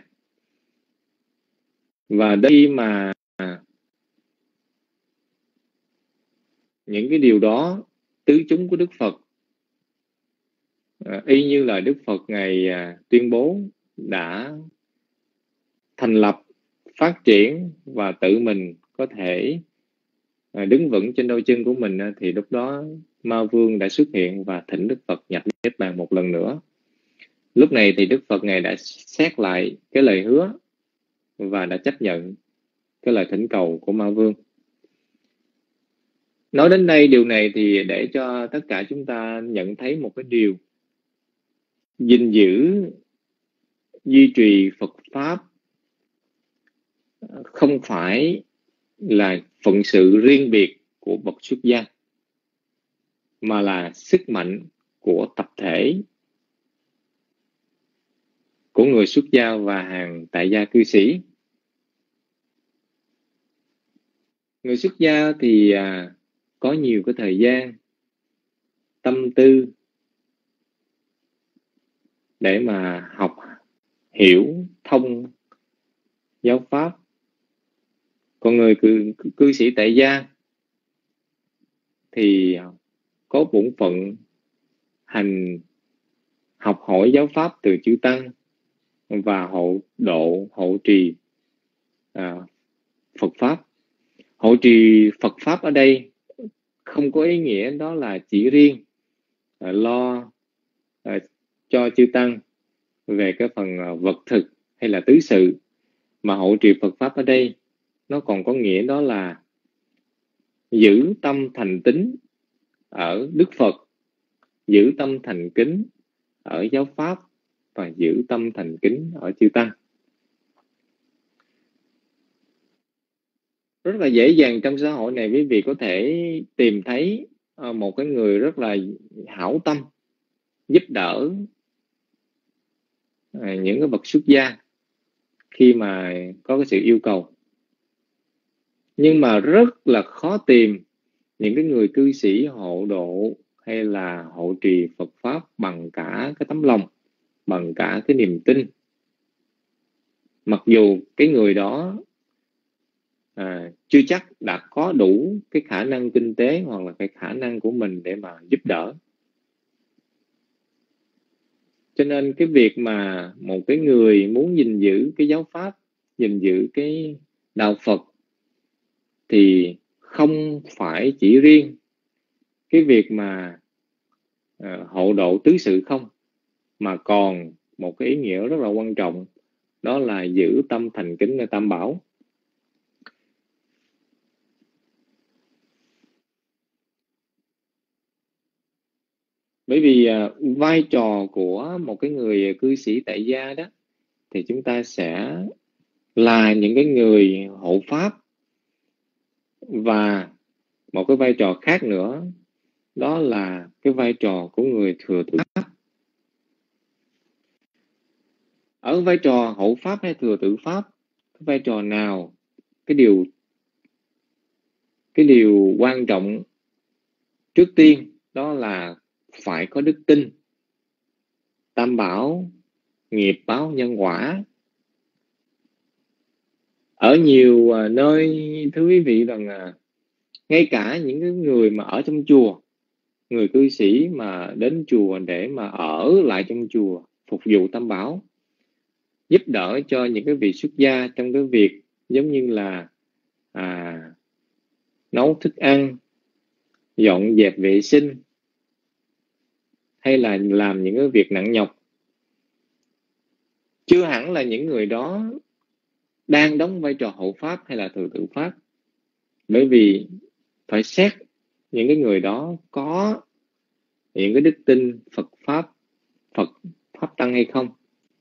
Và đây mà những cái điều đó, tứ chúng của Đức Phật y như là Đức Phật Ngài tuyên bố đã thành lập, phát triển và tự mình có thể đứng vững trên đôi chân của mình, thì lúc đó Ma Vương đã xuất hiện và thỉnh Đức Phật nhập Niết Bàn một lần nữa. Lúc này thì Đức Phật Ngài đã xét lại cái lời hứa và đã chấp nhận cái lời thỉnh cầu của Ma Vương. Nói đến đây, điều này thì để cho tất cả chúng ta nhận thấy một cái điều: gìn giữ, duy trì Phật Pháp không phải là phận sự riêng biệt của bậc xuất gia, mà là sức mạnh của tập thể, của người xuất gia và hàng tại gia cư sĩ. Người xuất gia thì có nhiều cái thời gian, tâm tư để mà học, hiểu, thông giáo pháp. Còn người cư sĩ tại gia thì có bổn phận học hỏi giáo pháp từ chư tăng và hộ độ, hộ trì Phật Pháp. Hộ trì Phật Pháp ở đây không có ý nghĩa đó là chỉ riêng lo cho chư tăng về cái phần vật thực hay là tứ sự, mà hộ trì Phật Pháp ở đây nó còn có nghĩa đó là giữ tâm thành tín ở Đức Phật, giữ tâm thành kính ở giáo pháp và giữ tâm thành kính ở chư tăng. Rất là dễ dàng trong xã hội này quý vị có thể tìm thấy một cái người rất là hảo tâm, giúp đỡ những cái bậc xuất gia khi mà có cái sự yêu cầu. Nhưng mà rất là khó tìm những cái người cư sĩ hộ độ hay là hộ trì Phật Pháp bằng cả cái tấm lòng, bằng cả cái niềm tin. Mặc dù cái người đó chưa chắc đã có đủ cái khả năng kinh tế hoặc là cái khả năng của mình để mà giúp đỡ. Cho nên cái việc mà một cái người muốn gìn giữ cái giáo pháp, gìn giữ cái đạo Phật thì không phải chỉ riêng cái việc mà hộ độ tứ sự không, mà còn một cái ý nghĩa rất là quan trọng, đó là giữ tâm thành kính nơi Tam Bảo. Bởi vì vai trò của một cái người cư sĩ tại gia đó thì chúng ta sẽ là những cái người hộ pháp, và một cái vai trò khác nữa đó là cái vai trò của người thừa tự pháp. Ở vai trò hộ pháp hay thừa tự pháp, cái vai trò nào, cái điều quan trọng trước tiên đó là phải có đức tin, Tam Bảo, nghiệp báo nhân quả. Ở nhiều nơi thưa quý vị rằng ngay cả những cái người mà ở trong chùa, người cư sĩ mà đến chùa để mà ở lại trong chùa phục vụ Tam Bảo, giúp đỡ cho những cái vị xuất gia trong cái việc giống như là nấu thức ăn, dọn dẹp vệ sinh, hay là làm những cái việc nặng nhọc, chưa hẳn là những người đó đang đóng vai trò hộ pháp hay là thừa tự pháp. Bởi vì phải xét những cái người đó có những cái đức tin Phật Pháp Tăng hay không.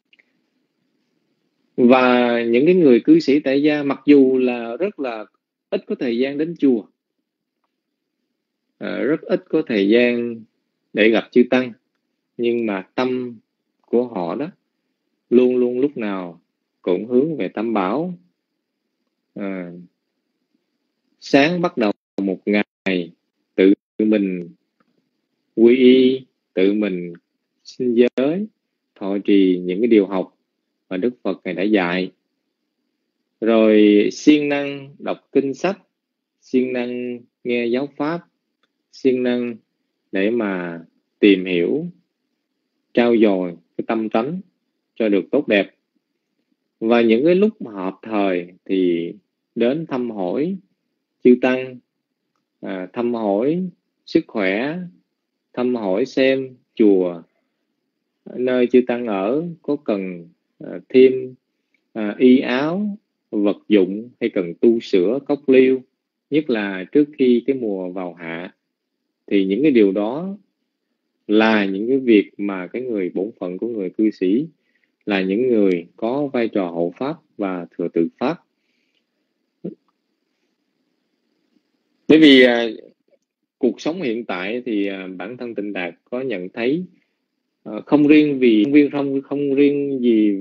Và những cái người cư sĩ tại gia mặc dù là rất là ít có thời gian đến chùa, rất ít có thời gian để gặp chư Tăng, nhưng mà tâm của họ đó luôn luôn lúc nào cũng hướng về Tam Bảo. Sáng bắt đầu một ngày tự mình quy y, tự mình sinh giới, thọ trì những cái điều học mà Đức Phật Ngài đã dạy, rồi siêng năng đọc kinh sách, siêng năng nghe giáo pháp, siêng năng để mà tìm hiểu, trau dồi cái tâm tánh cho được tốt đẹp. Và những cái lúc mà hợp thời thì đến thăm hỏi chư Tăng, thăm hỏi sức khỏe, thăm hỏi xem chùa nơi chư Tăng ở có cần thêm y áo, vật dụng hay cần tu sửa cốc liêu, nhất là trước khi cái mùa vào hạ. Thì những cái điều đó là những cái việc mà cái người bổn phận của người cư sĩ là những người có vai trò hộ pháp và thừa tự pháp. Bởi vì cuộc sống hiện tại thì bản thân Tịnh Đạt có nhận thấy không riêng gì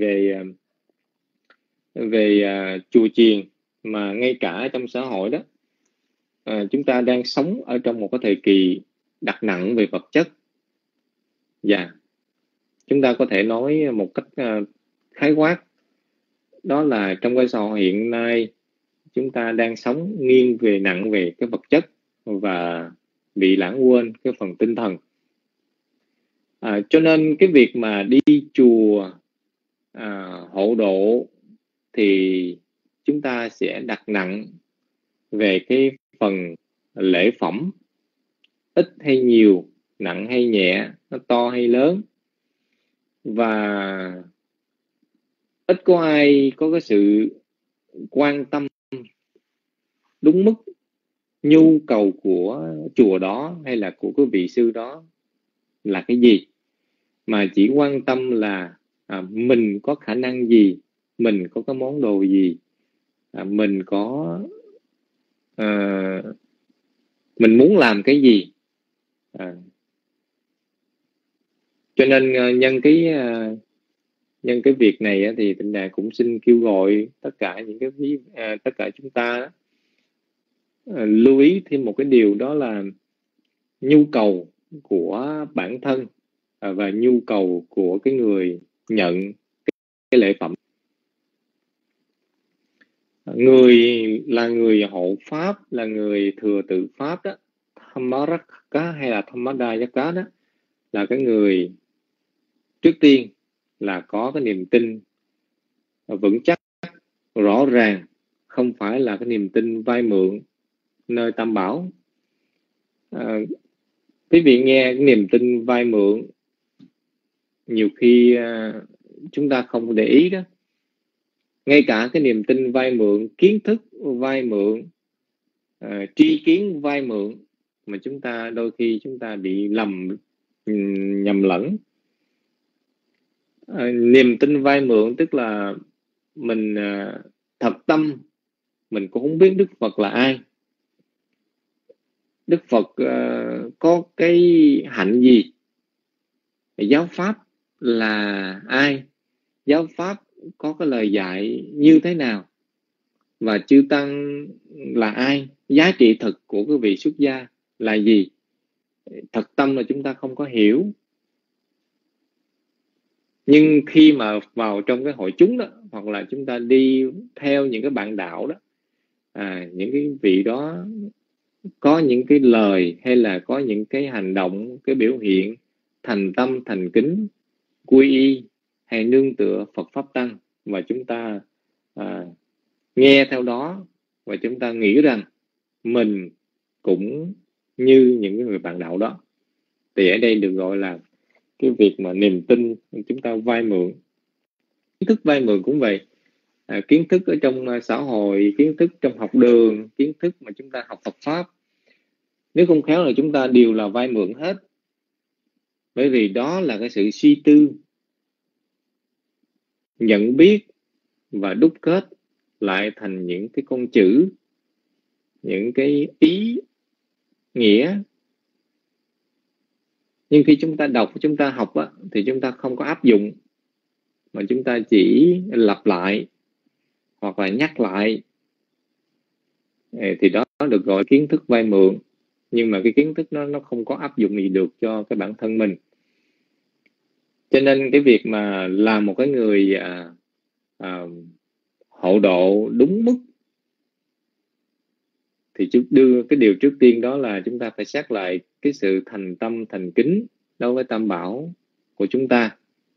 về chùa chiền, mà ngay cả trong xã hội đó, chúng ta đang sống ở trong một cái thời kỳ đặt nặng về vật chất. Và chúng ta có thể nói một cách khái quát, đó là trong cái xã hội hiện nay chúng ta đang sống nặng về cái vật chất và bị lãng quên cái phần tinh thần. Cho nên cái việc mà đi chùa hộ độ thì chúng ta sẽ đặt nặng về cái phần lễ phẩm, ít hay nhiều, nặng hay nhẹ, nó to hay lớn, và ít có ai có cái sự quan tâm đúng mức nhu cầu của chùa đó hay là của cái vị sư đó là cái gì, mà chỉ quan tâm là mình có khả năng gì, mình có cái món đồ gì, mình có mình muốn làm cái gì. Cho nên nhân cái việc này thì Tịnh Đàn cũng xin kêu gọi tất cả những cái tất cả chúng ta lưu ý thêm một cái điều, đó là nhu cầu của bản thân và nhu cầu của cái người nhận cái lễ phẩm. Người là người hộ pháp, là người thừa tự pháp đó, Thammaraka hay là Thammadayaka đó, là cái người trước tiên là có cái niềm tin vững chắc, rõ ràng, không phải là cái niềm tin vay mượn nơi Tam Bảo. Quý vị nghe cái niềm tin vay mượn nhiều khi chúng ta không để ý đó. Ngay cả cái niềm tin vay mượn, kiến thức vay mượn, tri kiến vay mượn mà chúng ta đôi khi chúng ta bị nhầm lẫn. Niềm tin vay mượn tức là mình thật tâm mình cũng không biết Đức Phật là ai, Đức Phật có cái hạnh gì, giáo pháp là ai, giáo pháp có cái lời dạy như thế nào, và chư tăng là ai, giá trị thực của cái vị xuất gia là gì. Thật tâm là chúng ta không có hiểu. Nhưng khi mà vào trong cái hội chúng đó, hoặc là chúng ta đi theo những cái bạn đạo đó, những cái vị đó có những cái lời hay là có những cái hành động, cái biểu hiện thành tâm, thành kính, quy y hay nương tựa Phật Pháp Tăng, và chúng ta nghe theo đó, và chúng ta nghĩ rằng mình cũng như những người bạn đạo đó, thì ở đây được gọi là cái việc mà niềm tin chúng ta vay mượn. Kiến thức vay mượn cũng vậy, kiến thức ở trong xã hội, kiến thức trong học đường, kiến thức mà chúng ta học Phật Pháp, nếu không khéo là chúng ta đều là vay mượn hết. Bởi vì đó là cái sự suy tư, nhận biết và đúc kết lại thành những cái con chữ, những cái ý nghĩa. Nhưng khi chúng ta đọc, chúng ta học thì chúng ta không có áp dụng, mà chúng ta chỉ lặp lại hoặc là nhắc lại, thì đó được gọi kiến thức vay mượn. Nhưng mà cái kiến thức nó không có áp dụng gì được cho cái bản thân mình. Cho nên cái việc mà làm một cái người hộ độ đúng mức, thì đưa cái điều trước tiên đó là chúng ta phải xét lại cái sự thành tâm, thành kính đối với Tam Bảo của chúng ta.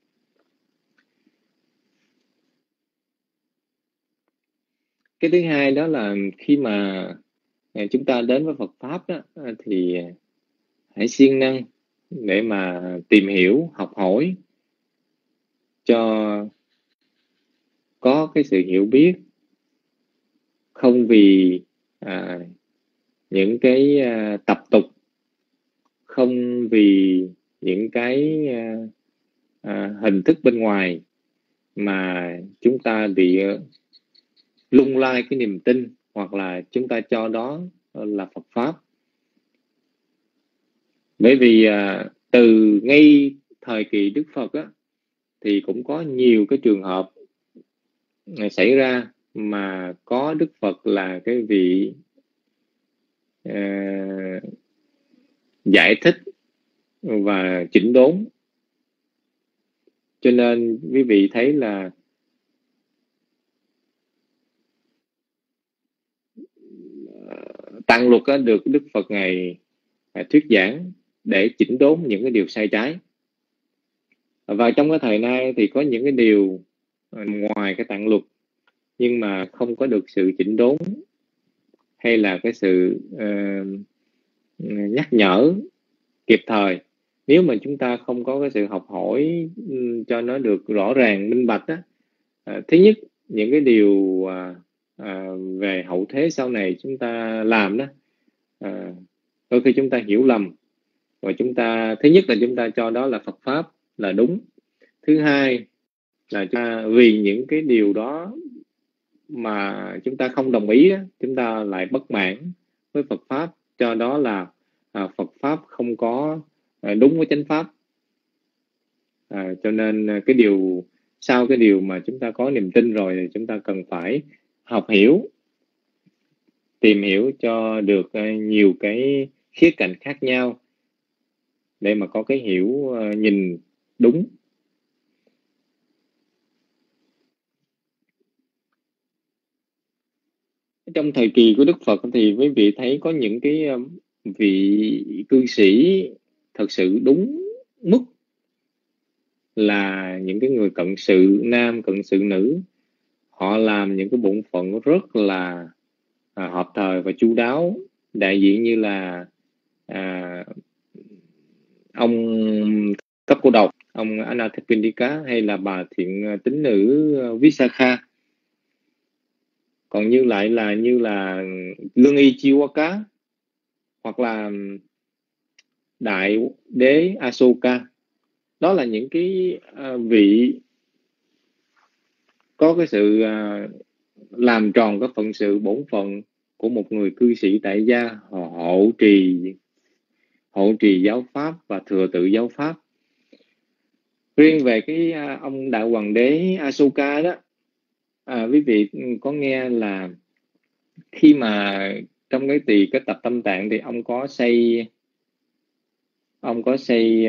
Cái thứ hai đó là khi mà chúng ta đến với Phật Pháp đó, thì hãy siêng năng để mà tìm hiểu, học hỏi cho có cái sự hiểu biết, không vì những cái tập tục, không vì những cái hình thức bên ngoài mà chúng ta bị lung lay cái niềm tin, hoặc là chúng ta cho đó là Phật Pháp. Bởi vì từ ngay thời kỳ Đức Phật thì cũng có nhiều cái trường hợp xảy ra mà có Đức Phật là cái vị giải thích và chỉnh đốn. Cho nên quý vị thấy là Tạng luật được Đức Phật Ngài thuyết giảng để chỉnh đốn những cái điều sai trái. Và trong cái thời nay thì có những cái điều ngoài cái Tạng luật nhưng mà không có được sự chỉnh đốn hay là cái sự nhắc nhở kịp thời. Nếu mà chúng ta không có cái sự học hỏi cho nó được rõ ràng, minh bạch thứ nhất, những cái điều về hậu thế sau này chúng ta làm đó, Đôi khi chúng ta hiểu lầm, và chúng ta, thứ nhất là chúng ta cho đó là Phật Pháp là đúng. Thứ hai là chúng ta vì những cái điều đó mà chúng ta không đồng ý đó, chúng ta lại bất mãn với Phật Pháp, cho đó là Phật Pháp không có đúng với chánh Pháp. Cho nên sau cái điều mà chúng ta có niềm tin rồi thì chúng ta cần phải học hiểu, tìm hiểu cho được nhiều cái khía cạnh khác nhau để mà có cái hiểu nhìn đúng. Trong thời kỳ của Đức Phật thì quý vị thấy có những cái vị cư sĩ thật sự đúng mức là những cái người cận sự nam, cận sự nữ. Họ làm những cái bổn phận rất là hợp thời và chu đáo, đại diện như là ông Cấp Cô Độc, ông Anathapindika, hay là bà thiện tín nữ Visakha. Còn như là Lương Y Chiwaka, hoặc là Đại Đế Asoka. Đó là những cái vị có cái sự làm tròn cái phận sự bổn phận của một người cư sĩ tại gia. Họ hộ trì giáo pháp và thừa tự giáo pháp. Riêng về cái ông Đại Hoàng Đế Asoka đó, quý vị có nghe là khi mà trong cái tập Tâm Tạng thì ông có xây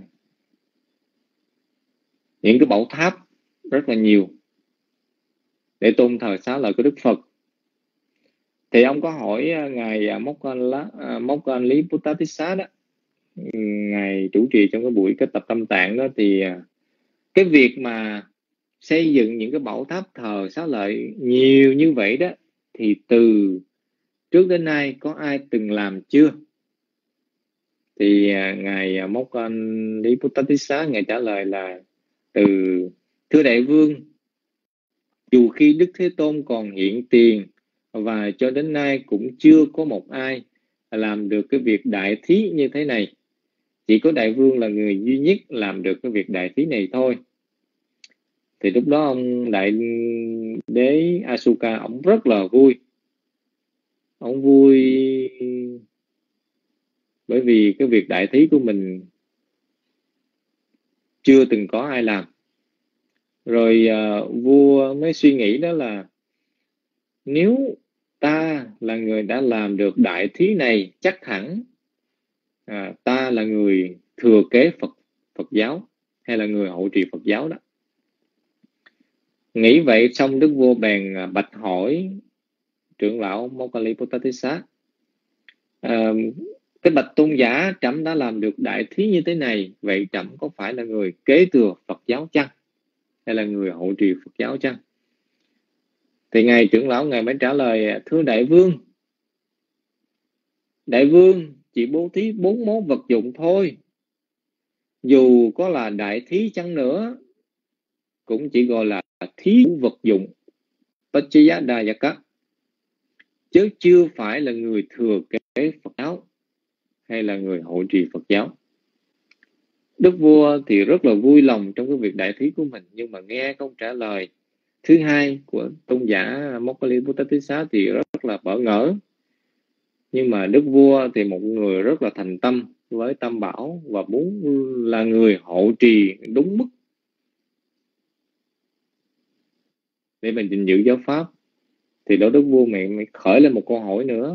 những cái bảo tháp rất là nhiều để tôn thờ xá lợi của Đức Phật. Thì ông có hỏi ngài Moggalliputta đó, ngài chủ trì trong cái buổi cái tập Tâm Tạng đó, thì cái việc mà xây dựng những cái bảo tháp thờ xá lợi nhiều như vậy đó, thì từ trước đến nay có ai từng làm chưa? Thì ngài Moggalliputta ngài trả lời là thưa đại vương, dù khi Đức Thế Tôn còn hiện tiền và cho đến nay cũng chưa có một ai làm được cái việc đại thí như thế này. Chỉ có đại vương là người duy nhất làm được cái việc đại thí này thôi. Thì lúc đó ông Đại Đế Asoka, ông rất là vui. Ông vui bởi vì cái việc đại thí của mình chưa từng có ai làm. Rồi vua mới suy nghĩ đó là nếu ta là người đã làm được đại thí này, chắc hẳn ta là người thừa kế Phật giáo, hay là người hộ trì Phật giáo đó. Nghĩ vậy xong, đức vua bèn bạch hỏi trưởng lão Moggalliputta, cái bạch tôn giả, trẫm đã làm được đại thí như thế này, vậy trẫm có phải là người kế thừa Phật giáo chăng, hay là người hộ trì Phật giáo chăng? Thì ngài trưởng lão ngài mới trả lời: thưa đại vương chỉ bố thí 4 món vật dụng thôi. Dù có là đại thí chăng nữa cũng chỉ gọi là thí vật dụng, Pachayadayaka, chứ chưa phải là người thừa kế Phật giáo hay là người hộ trì Phật giáo. Đức vua thì rất là vui lòng trong cái việc đại thí của mình, nhưng mà nghe câu trả lời thứ hai của tôn giả Moggalliputta thì rất là bỡ ngỡ. Nhưng mà đức vua thì một người rất là thành tâm với Tam Bảo và muốn là người hộ trì đúng mức để mình gìn giữ giáo pháp. Thì đó đức vua mày khởi lên một câu hỏi nữa.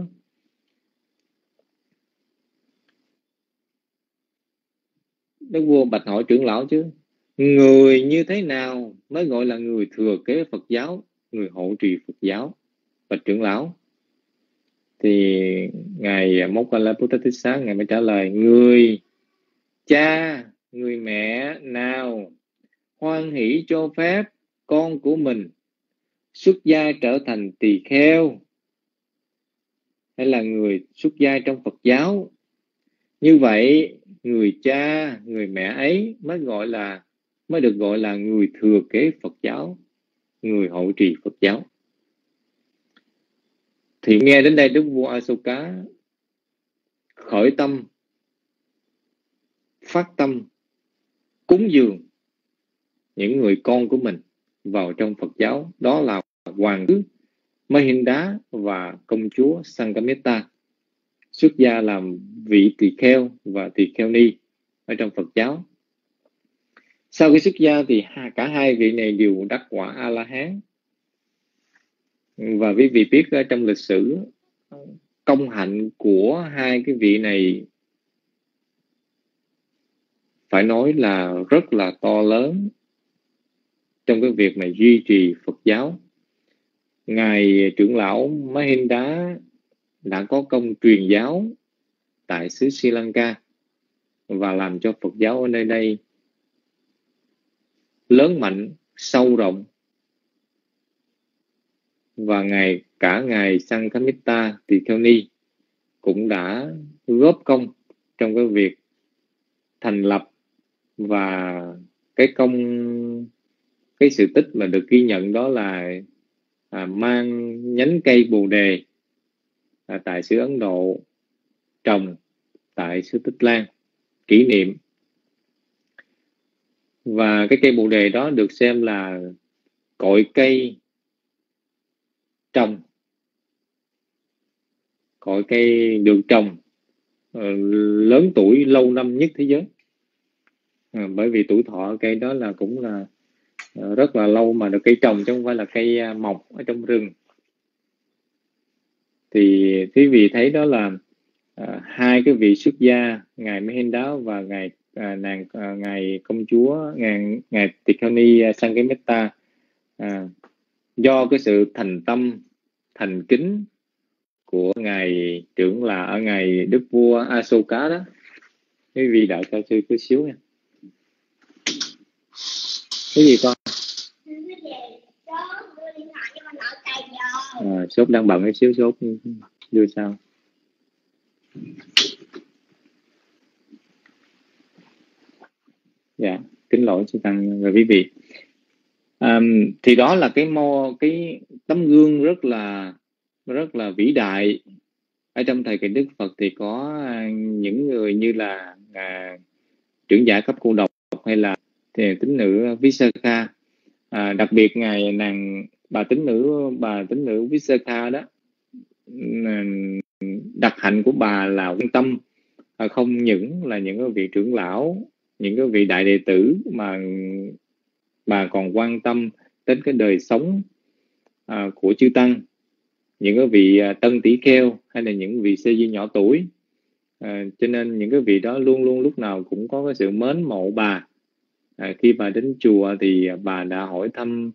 Đức vua bạch hỏi trưởng lão chứ, người như thế nào mới gọi là người thừa kế Phật giáo, người hộ trì Phật giáo? Bạch trưởng lão. Thì ngài Moggalliputta ngài mới trả lời: người cha, người mẹ nào hoan hỷ cho phép con của mình xuất gia trở thành tỳ kheo, hay là người xuất gia trong Phật giáo, như vậy người cha, người mẹ ấy mới được gọi là người thừa kế Phật giáo, người hộ trì Phật giáo. Thì nghe đến đây đức vua Asoka khởi tâm, phát tâm cúng dường những người con của mình vào trong Phật giáo, đó là hoàng tử Mahinda và công chúa Sanghamitta, xuất gia làm vị tỳ kheo và tỳ kheo ni ở trong Phật giáo. Sau khi xuất gia thì cả hai vị này đều đắc quả A-la-hán. Và quý vị biết ở trong lịch sử, công hạnh của hai cái vị này phải nói là rất là to lớn trong cái việc mà duy trì Phật giáo. Ngài trưởng lão Mahinda đã có công truyền giáo tại xứ Sri Lanka và làm cho Phật giáo ở nơi đây lớn mạnh, sâu rộng. Và cả ngài Sanghamitta tỳ kheo ni cũng đã góp công trong cái việc thành lập, và cái sự tích mà được ghi nhận đó là mang nhánh cây Bồ đề tại xứ Ấn Độ trồng tại xứ Tích Lan kỷ niệm. Và cái cây Bồ đề đó được xem là cội cây được trồng lớn tuổi lâu năm nhất thế giới. Bởi vì tuổi thọ cây đó là cũng là rất là lâu mà được cây trồng, chứ không phải là cây mọc ở trong rừng. Thì quý vị thấy đó là hai cái vị xuất gia, ngài Mahinda và ngài công chúa, ngài tỳ kheo ni Sanghamitta, do cái sự thành tâm thành kính của ngài trưởng là ở ngài đức vua Asoka đó. Quý vị đợi cho sư cứ xíu nha. Cái gì con? Sốt đang bận cái xíu, sốt đưa sao? Dạ, kính lỗi sư tăng và quý vị. Thì đó là cái tấm gương rất là vĩ đại. Ở trong thời kỳ Đức Phật thì có những người như là trưởng giả cấp cô độc hay là tín nữ Visakha. Đặc biệt bà tín nữ Visakha đó, đặc hạnh của bà là quan tâm không những là những cái vị trưởng lão, những cái vị đại đệ tử, mà bà còn quan tâm đến cái đời sống của chư tăng, những cái vị tân tỷ kheo hay là những vị sơ di nhỏ tuổi. Cho nên những cái vị đó luôn luôn lúc nào cũng có cái sự mến mộ bà. Khi bà đến chùa thì bà đã hỏi thăm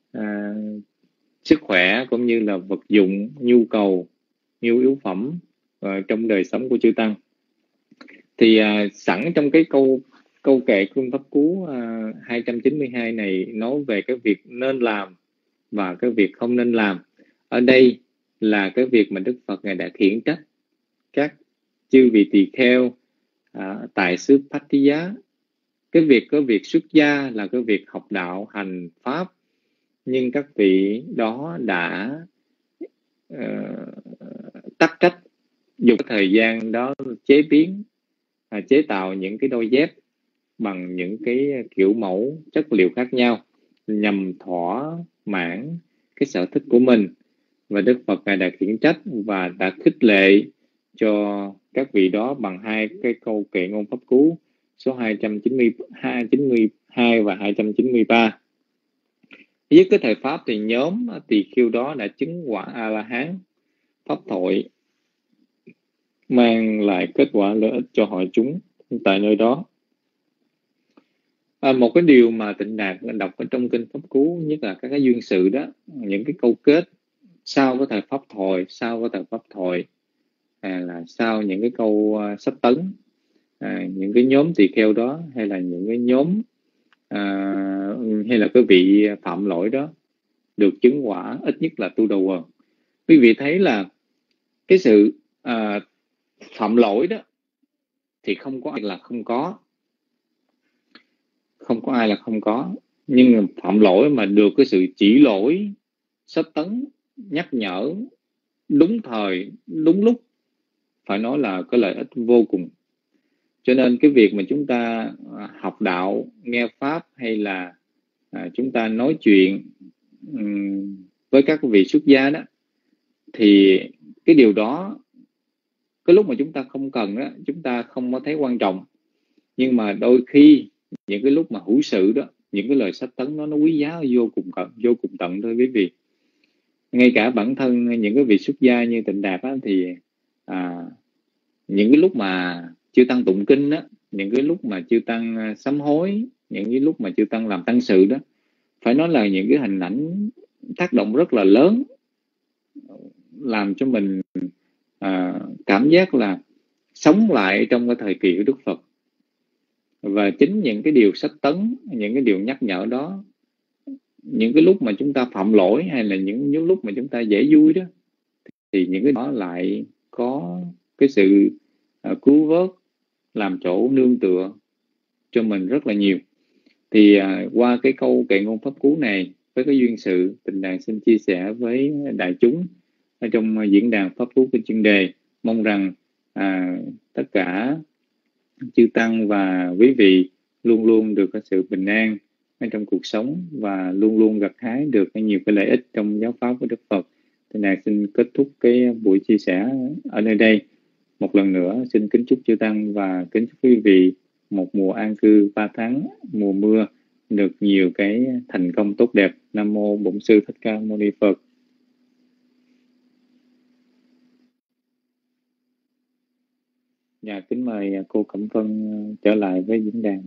sức khỏe cũng như là vật dụng, nhu cầu, nhu yếu phẩm trong đời sống của chư tăng. Thì sẵn trong cái câu kệ Kinh Pháp Cú 292 này nói về cái việc nên làm và cái việc không nên làm. Ở đây là cái việc mà Đức Phật Ngài đã khiển trách các chư vị tỳ kheo tại xứ Pattaya. Cái việc xuất gia là cái việc học đạo hành pháp, nhưng các vị đó đã tắc trách dùng thời gian đó chế biến, chế tạo những cái đôi dép bằng những cái kiểu mẫu chất liệu khác nhau nhằm thỏa mãn cái sở thích của mình. Và Đức Phật Ngài đã khiển trách và đã khích lệ cho các vị đó bằng hai cái câu kệ ngôn Pháp Cú số 292 và 293. Với cái thời Pháp thì nhóm tỳ kheo đó đã chứng quả A-la-hán pháp thoại, mang lại kết quả lợi ích cho hội chúng tại nơi đó. Một cái điều mà Tịnh Đạt đọc ở trong Kinh Pháp Cú, nhất là các cái duyên sự đó, những cái câu kết sau cái thời Pháp thoại, là sau những cái câu sách tấn, những cái nhóm tỳ kheo đó hay là những cái nhóm hay là cái vị phạm lỗi đó được chứng quả ít nhất là tu đầu quần. Quý vị thấy là cái sự phạm lỗi đó thì không có ai là không có, nhưng phạm lỗi mà được cái sự chỉ lỗi, sách tấn, nhắc nhở đúng thời đúng lúc, phải nói là có lợi ích vô cùng. Cho nên cái việc mà chúng ta học đạo, nghe pháp hay là chúng ta nói chuyện với các vị xuất gia đó, thì cái điều đó cái lúc mà chúng ta không cần đó, chúng ta không có thấy quan trọng. Nhưng mà đôi khi những cái lúc mà hữu sự đó, những cái lời sách tấn đó nó quý giá vô cùng tận thôi quý vị. Ngay cả bản thân những cái vị xuất gia như Tịnh Đạt á, thì những cái lúc mà chư tăng tụng kinh đó, những cái lúc mà chư tăng sám hối, những cái lúc mà chư tăng làm tăng sự đó, phải nói là những cái hình ảnh tác động rất là lớn, làm cho mình cảm giác là sống lại trong cái thời kỳ của Đức Phật. Và chính những cái điều sách tấn, những cái điều nhắc nhở đó, những cái lúc mà chúng ta phạm lỗi hay là những lúc mà chúng ta dễ vui đó, thì những cái đó lại có cái sự cứu vớt, làm chỗ nương tựa cho mình rất là nhiều. Thì qua cái câu kệ ngôn pháp cú này, với cái duyên sự, Tịnh Đạt xin chia sẻ với đại chúng ở trong diễn đàn pháp cú của chuyên đề. Mong rằng tất cả chư tăng và quý vị luôn luôn được có sự bình an ở trong cuộc sống và luôn luôn gặt hái được nhiều cái lợi ích trong giáo pháp của Đức Phật. Tịnh Đạt xin kết thúc cái buổi chia sẻ ở nơi đây. Một lần nữa xin kính chúc chư tăng và kính chúc quý vị một mùa an cư 3 tháng mùa mưa được nhiều cái thành công tốt đẹp. Nam mô Bổn Sư Thích Ca Mâu Ni Phật. Dạ, kính mời cô Cẩm Vân trở lại với diễn đàn.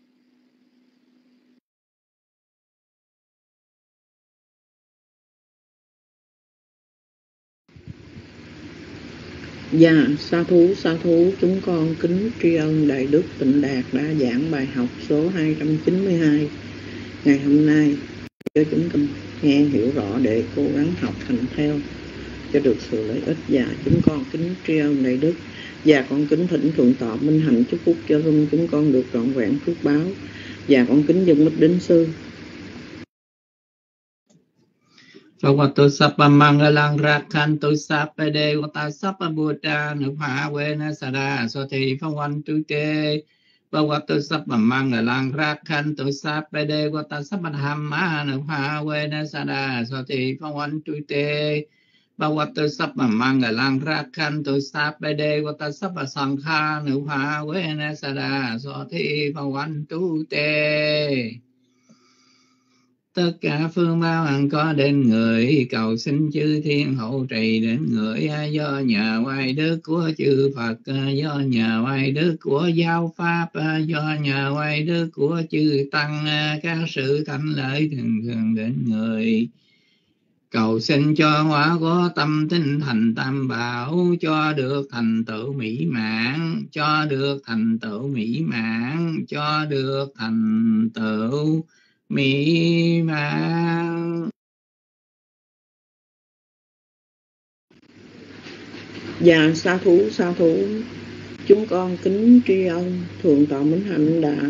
Dạ, sa thú, chúng con kính tri ân Đại Đức Tịnh Đạt đã giảng bài học số 292 ngày hôm nay cho chúng con nghe hiểu rõ để cố gắng học hành theo cho được sự lợi ích. Dạ, chúng con kính tri ân Đại Đức. Dạ, con kính thỉnh Thượng Tọa Minh Hạnh chúc phúc cho chúng con được trọn vẹn phước báo. Dạ, con kính dân mít đến sư. Bhagavato Sappa Mangalang Rakhanto Sappa Devata Sappa Buddha Nupha Vena Sada Soti Phavantu Te Bhagavato Sappa Mangalang Rakhanto Sappa Devata Sappa Dhamma Nupha Vena Sada Soti Phavantu Te Bhagavato Sappa Mangalang Rakhanto Sappa Devata Sappa Sankha Nupha Vena Sada Soti Phavantu Te. Tất cả phương bao hằng có đến người, cầu xin chư thiên hộ trì đến người. Do nhờ oai đức của chư Phật, do nhờ oai đức của giáo pháp, do nhờ oai đức của chư tăng, các sự thánh lợi thường thường đến người. Cầu xin cho hóa có tâm tinh thành tam bảo, cho được thành tựu mỹ mãn, cho được thành tựu mỹ mãn, cho được thành tựu mỹ mãn. Dạ, sa thú, chúng con kính tri ân Thượng Tọa Minh Hạnh đã.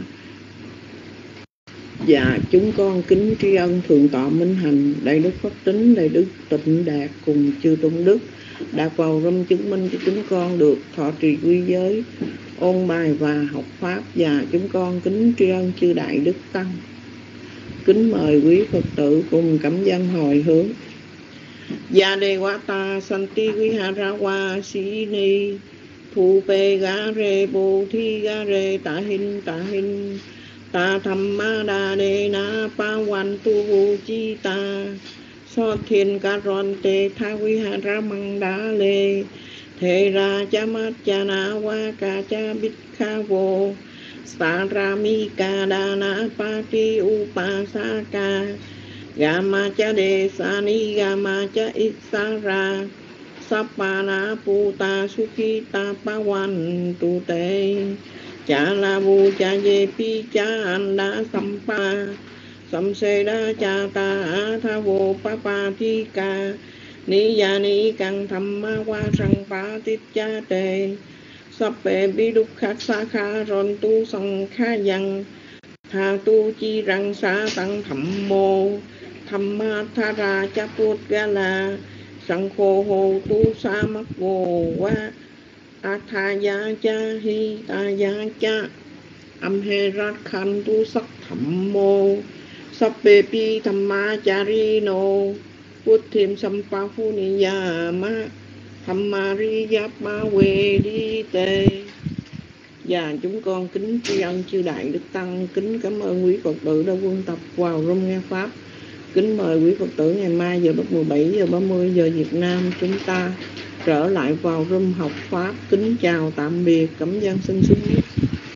Dạ, chúng con kính tri ân Thượng Tọa Minh Hạnh, Đại Đức Pháp Tính, Đại Đức Tịnh Đạt cùng chư tôn đức đã vào râm chứng minh cho chúng con được thọ trì quy giới, ôn bài và học pháp. Và chúng con kính tri ân chư Đại Đức Tăng. Kính mời quý Phật tử cùng cảm dân hồi hướng. Gia đề quá ta santi viharawa sini thu pe ga re bồ thi ga re ta hin ta thamma đa đề na pa wan tu vu chi ta so thiên ca ron te tha vihara mang đa lê thế ra cha mát cha na wa ca cha bít kha vô sarami ca đa na pa ti upasaka Gama cha de sani gama cha isara sapana puta sukita pawan tu te cha la vu cha ye pi cha anda sampa samseda cha ta tha vô papa thi ca ni ya ni kang thamma wa sang pa tit cha te sappe bi dukkha sakha ron tu sang kha yang tha tu chi rang sa tăng thẩm mô Thamma thara cha put gala sang khô hồ tu sa mắc ngô wa Athaya cha hi taya cha amherat khantu sắc thammo sappe pi thamma charino puthim sampahuniyama thammariyappā we đi tê. Và chúng con kính tri ân chư đại đức tăng, kính cảm ơn quý Phật tử đã quân tập vào room nghe pháp. Kính mời quý Phật tử ngày mai giờ lúc 17 giờ 30 giờ Việt Nam chúng ta trở lại vào room học pháp. Kính chào tạm biệt, cảm ơn xin xuống.